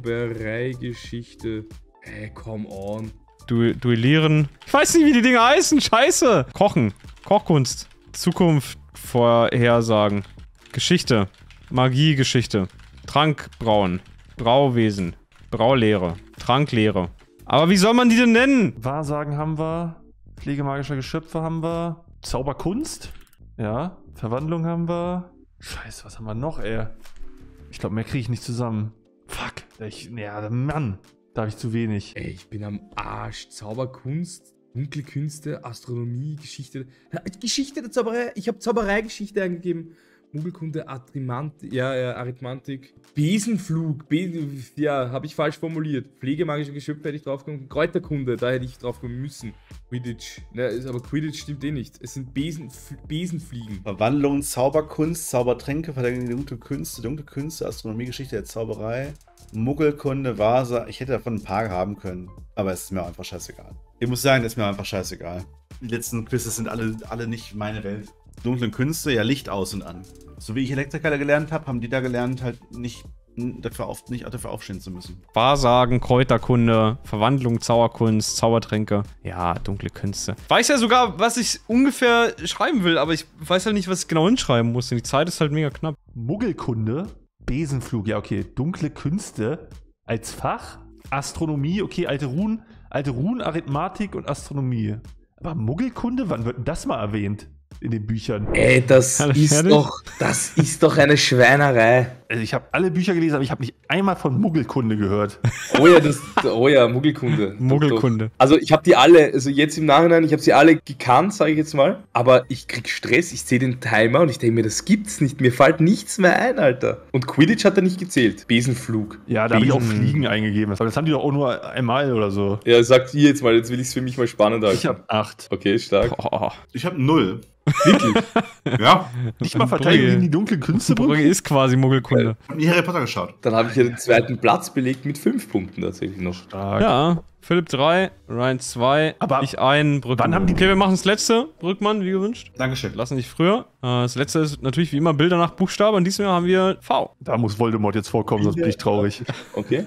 Zaubereigeschichte. Ey, come on. Du duellieren. Ich weiß nicht, wie die Dinge heißen. Scheiße. Kochen. Kochkunst. Zukunft vorhersagen. Geschichte. Magiegeschichte. Trankbrauen. Brauwesen. Braulehre. Tranklehre. Aber wie soll man die denn nennen? Wahrsagen haben wir. Pflege magischer Geschöpfe haben wir. Zauberkunst. Ja. Verwandlung haben wir. Scheiße, was haben wir noch, ey? Ich glaube, mehr kriege ich nicht zusammen. Fuck. Ich, ja, Mann. Da habe ich zu wenig. Ey, ich bin am Arsch. Zauberkunst, dunkle Künste, Astronomie, Geschichte. Geschichte der Zauberei. Ich habe Zaubereigeschichte eingegeben. Muggelkunde, Arithmantik, ja, ja, Arithmantik. Besenflug, Besen, ja, habe ich falsch formuliert. Pflegemagische Geschöpfe hätte ich draufgekommen. Kräuterkunde, da hätte ich draufkommen müssen. Quidditch, ne, aber Quidditch stimmt eh nicht. Es sind Besen, Besenfliegen. Verwandlung, Zauberkunst, Zaubertränke, Verteidigung der dunkle Künste, dunkle Künste, Astronomie, Geschichte der Zauberei, Muggelkunde, Wahrsagen. Ich hätte davon ein paar haben können, aber es ist mir einfach scheißegal. Ich muss sagen, es ist mir einfach scheißegal. Die letzten Quizzes sind alle, alle nicht meine Welt. Dunklen Künste, ja, Licht aus und an. So wie ich Elektriker gelernt habe, haben die da gelernt, halt nicht dafür, auf, nicht dafür aufstehen zu müssen. Wahrsagen, Kräuterkunde, Verwandlung, Zauberkunst, Zaubertränke. Ja, dunkle Künste. Weiß ja sogar, was ich ungefähr schreiben will, aber ich weiß halt nicht, was ich genau hinschreiben muss. Denn die Zeit ist halt mega knapp. Muggelkunde, Besenflug, ja, okay. Dunkle Künste als Fach. Astronomie, okay, alte Runen, alte Runen, Arithmatik und Astronomie. Aber Muggelkunde, wann wird denn das mal erwähnt? In den Büchern. Ey, das ist fertig? doch, das ist doch eine Schweinerei. Also ich habe alle Bücher gelesen, aber ich habe nicht einmal von Muggelkunde gehört. Oh ja, das, oh ja, Muggelkunde. Muggelkunde. Doch, doch. Also ich habe die alle, also jetzt im Nachhinein, ich habe sie alle gekannt, sage ich jetzt mal. Aber ich krieg Stress, ich sehe den Timer und ich denke mir, das gibt's nicht. Mir fällt nichts mehr ein, Alter. Und Quidditch hat er nicht gezählt. Besenflug. Ja, da habe ich auch Fliegen eingegeben. Aber das haben die doch auch nur einmal oder so. Ja, sagt ihr jetzt mal, jetzt will ich es für mich mal spannend halten. Ich habe acht. Okay, stark. Boah. Ich habe null. Wirklich? Ja. Nicht mal Verteidigung gegen die dunklen Künste. Brügge ist quasi Muggelkunde. Ich habe nie Harry Potter geschaut. Dann habe ich ja den zweiten Platz belegt mit fünf Punkten tatsächlich noch. Stark. Ja, Philipp drei, Ryan zwei, aber ich ein, Brückmann. Wann haben die okay, wir machen das letzte, Brückmann, wie gewünscht. Dankeschön. Lassen nicht früher. Das letzte ist natürlich wie immer Bilder nach Buchstabe und diesmal haben wir V. Da muss Voldemort jetzt vorkommen, sonst bin ich traurig. Okay.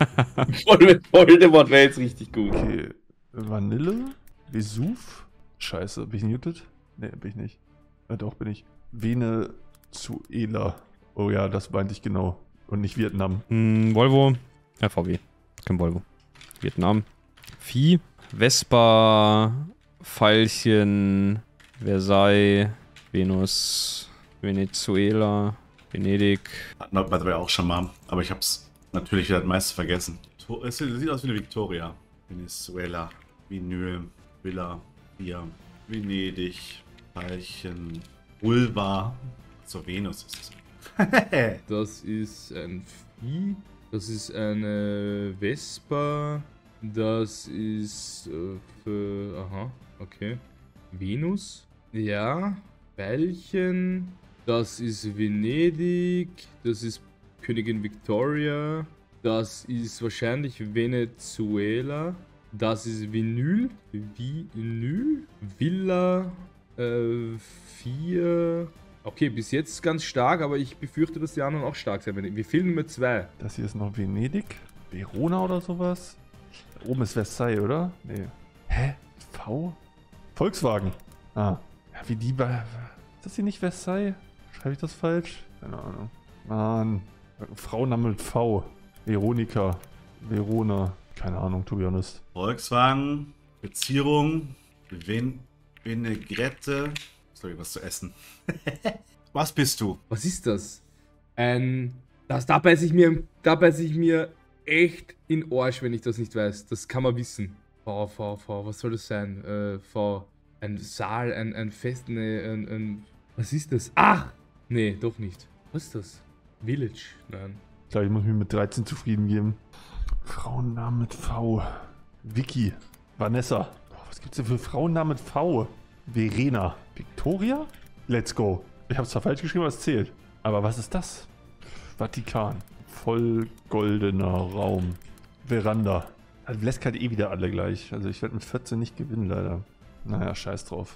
Voldemort wäre jetzt richtig gut. Okay. Vanille? Vesuv? Scheiße, bin ich muted? Ne, bin ich nicht. Ja, doch, bin ich. Venezuela. Oh ja, das meinte ich genau. Und nicht Vietnam. Hm, Volvo. Ja, V W. Kein Volvo. Vietnam. Vieh. Vespa. Veilchen. Versailles. Venus. Venezuela. Venedig. Hatten wir by the way auch schon mal, aber ich hab's natürlich wieder das meiste vergessen. To- Es sieht aus wie eine Victoria. Venezuela. Vinyl. Villa. Via. Venedig. Veilchen. Vulva. So, Venus ist es. Das ist ein Vieh. Das ist eine Vespa. Das ist äh, für... Aha, okay. Venus. Ja. Veilchen. Das ist Venedig. Das ist Königin Victoria. Das ist wahrscheinlich Venezuela. Das ist Vinyl. Vinyl. Villa. Äh, vier... Okay, bis jetzt ganz stark, aber ich befürchte, dass die anderen auch stark sein werden. Wir fehlen nur zwei. Das hier ist noch Venedig. Verona oder sowas. Da oben ist Versailles, oder? Nee. Hä? V? Volkswagen. Ah. Ja, wie die bei... Ist das hier nicht Versailles? Schreibe ich das falsch? Keine Ahnung. Mann. Frauenname mit V. Veronika. Verona. Keine Ahnung, to be honest. Volkswagen. Beziehung. Vin Vinaigrette. Sorry, was zu essen. Was bist du? Was ist das? Ein... Das, da beiß ich mir, da beiß ich mir echt in Arsch, wenn ich das nicht weiß. Das kann man wissen. V, V, V, was soll das sein? Äh, V, ein Saal, ein, ein Fest, ne, ein, ein... Was ist das? Ach! Nee, doch nicht. Was ist das? Village? Nein. Ich glaube, ich muss mich mit dreizehn zufrieden geben. Frauennamen mit V. Vicky. Vanessa. Boah, was gibt's denn für Frauennamen mit V? Verena. Victoria? Let's go. Ich habe es zwar falsch geschrieben, aber es zählt. Aber was ist das? Vatikan. Voll goldener Raum. Veranda. Also lässt halt eh wieder alle gleich. Also ich werde mit vierzehn nicht gewinnen, leider. Naja, scheiß drauf.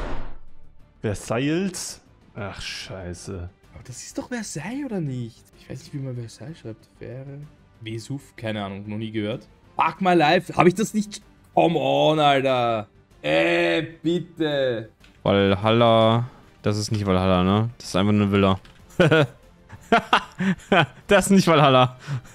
Versailles? Ach, scheiße. Aber das ist doch Versailles, oder nicht? Ich weiß nicht, wie man Versailles schreibt. Ver... Vesuv? Keine Ahnung, noch nie gehört. Fuck my life. Habe ich das nicht... Come on, Alter. Äh, bitte. Valhalla. Das ist nicht Valhalla, ne? Das ist einfach nur eine Villa. Das ist nicht Valhalla.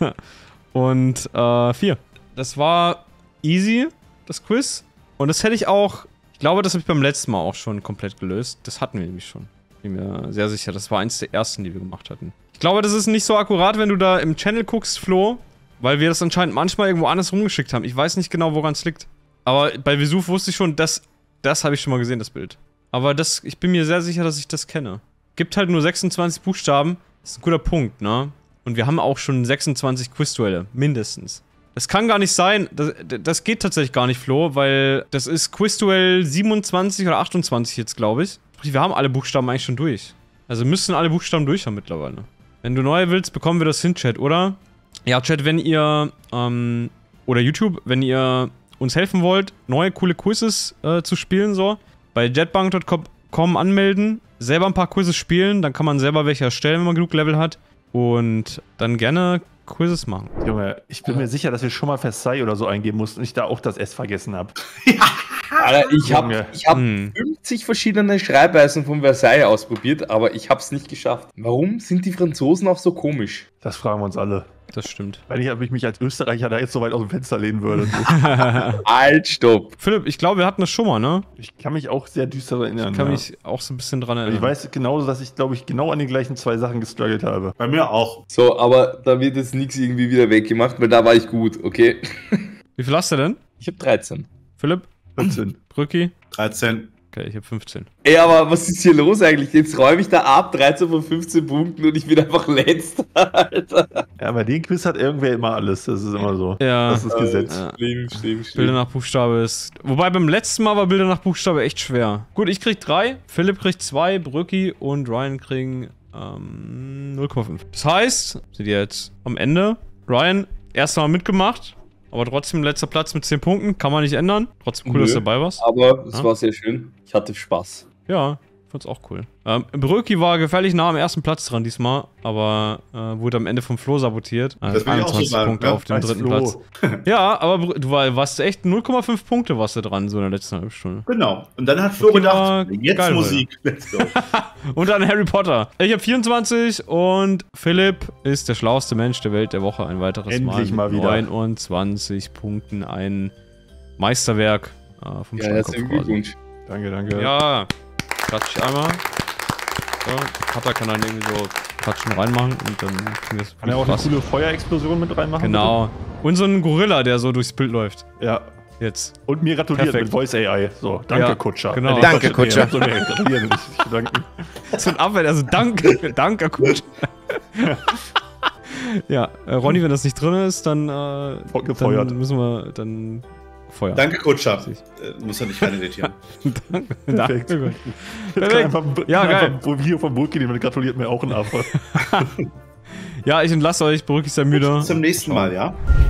Und äh, vier. Das war easy, das Quiz. Und das hätte ich auch... Ich glaube, das habe ich beim letzten Mal auch schon komplett gelöst. Das hatten wir nämlich schon. Bin mir sehr sicher. Das war eins der ersten, die wir gemacht hatten. Ich glaube, das ist nicht so akkurat, wenn du da im Channel guckst, Flo. Weil wir das anscheinend manchmal irgendwo anders rumgeschickt haben. Ich weiß nicht genau, woran es liegt. Aber bei Vesuv wusste ich schon, das, das habe ich schon mal gesehen, das Bild. Aber das, ich bin mir sehr sicher, dass ich das kenne. Gibt halt nur sechsundzwanzig Buchstaben. Das ist ein guter Punkt, ne? Und wir haben auch schon sechsundzwanzig Quizduelle. Mindestens. Das kann gar nicht sein. Das, das geht tatsächlich gar nicht, Flo, weil das ist Quizduell siebenundzwanzig oder achtundzwanzig jetzt, glaube ich. Wir haben alle Buchstaben eigentlich schon durch. Also müssen alle Buchstaben durch haben mittlerweile. Wenn du neue willst, bekommen wir das hin, Chat, oder? Ja, Chat, wenn ihr, ähm, oder YouTube, wenn ihr uns helfen wollt, neue coole Quizzes äh, zu spielen, so, bei jetbank punkt com anmelden, selber ein paar Quizzes spielen, dann kann man selber welche erstellen, wenn man genug Level hat und dann gerne Quizzes machen. Junge, ich bin mir sicher, dass wir schon mal Versailles oder so eingeben mussten und ich da auch das S vergessen habe. Alter, ich habe Junge. ich hab Hm. fünfzig verschiedene Schreibweisen von Versailles ausprobiert, aber ich habe es nicht geschafft. Warum sind die Franzosen auch so komisch? Das fragen wir uns alle. Das stimmt. Weil ich, ob ich mich als Österreicher da jetzt so weit aus dem Fenster lehnen würde. Halt, stopp. Philipp, ich glaube, wir hatten das schon mal, ne? Ich kann mich auch sehr düster erinnern. Ich kann ja. mich auch so ein bisschen dran Und erinnern. ich weiß genauso, dass ich, glaube ich, genau an den gleichen zwei Sachen gestruggelt habe. Bei mir auch. So, aber da wird jetzt nichts irgendwie wieder weggemacht, weil da war ich gut, okay? Wie viel hast du denn? Ich habe dreizehn. Philipp? vierzehn. Brücki? dreizehn. Okay, ich habe fünfzehn. Ey, aber was ist hier los eigentlich? Jetzt räume ich da ab, dreizehn von fünfzehn Punkten und ich bin einfach letzter, Alter. Ja, bei den Quiz hat irgendwer immer alles. Das ist immer so. Ja. Das ist das Gesetz. Ja. Schlimm, schlimm, Bilder schlimm. nach Buchstabe ist... Wobei beim letzten Mal war Bilder nach Buchstabe echt schwer. Gut, ich krieg drei, Philipp kriegt zwei, Brücki und Ryan kriegen ähm, null Komma fünf. Das heißt, sind die jetzt am Ende. Ryan, erst mal mitgemacht, aber trotzdem letzter Platz mit zehn Punkten. Kann man nicht ändern. Trotzdem cool, Nö. dass du dabei warst. Aber es Ja. war sehr schön. Ich hatte Spaß. Ja, fand's auch cool. Ähm, Brücki war gefährlich nah am ersten Platz dran diesmal, aber äh, wurde am Ende vom Flo sabotiert. Äh, Das will ich auch so einundzwanzig sagen, Punkte ne? auf dem Als dritten Flo. Platz. Ja, aber Br- du war, warst echt null Komma fünf Punkte warst du dran, so in der letzten halben Stunde. Genau. Und dann hat Flo Okay, gedacht, war jetzt geil, Musik. Let's go. Und dann Harry Potter. Ich habe vierundzwanzig und Philipp ist der schlauste Mensch der Welt der Woche. Ein weiteres Endlich Mal. mal wieder. neunundzwanzig Punkten. Ein Meisterwerk äh, vom Ja, Steinkopf herzlichen quasi. Glückwunsch. Danke, danke. Ja, klatsch ich einmal. So, Cutter kann dann irgendwie so Klatschen reinmachen und dann kriegen wir das Kann er auch eine krass. coole Feuerexplosion mit reinmachen? Genau. Und so ein Gorilla, der so durchs Bild läuft. Bitte? Ja. Jetzt. Und mir gratuliert Perfekt. mit Voice A I. So, danke Ja, Kutscher. genau. nee, Danke, nee, Kutscher. So, nee, gratulieren will ich bedanken. So ein Abwehr, also danke, danke, gut. Ja, äh, Ronny, wenn das nicht drin ist, dann, äh, Gefeuert. dann müssen wir dann Feuer. Danke, Kutscher. Äh, muss er nicht rein editieren. Danke. Perfekt. Danke. Perfekt. Perfekt. Einfach, Ja, geil. Einfach, hier vom Burki, jemand gratuliert mir auch ein Affe. Ja, ich entlasse euch, beruhigt euch sehr müde. Bis zum nächsten Mal, ja?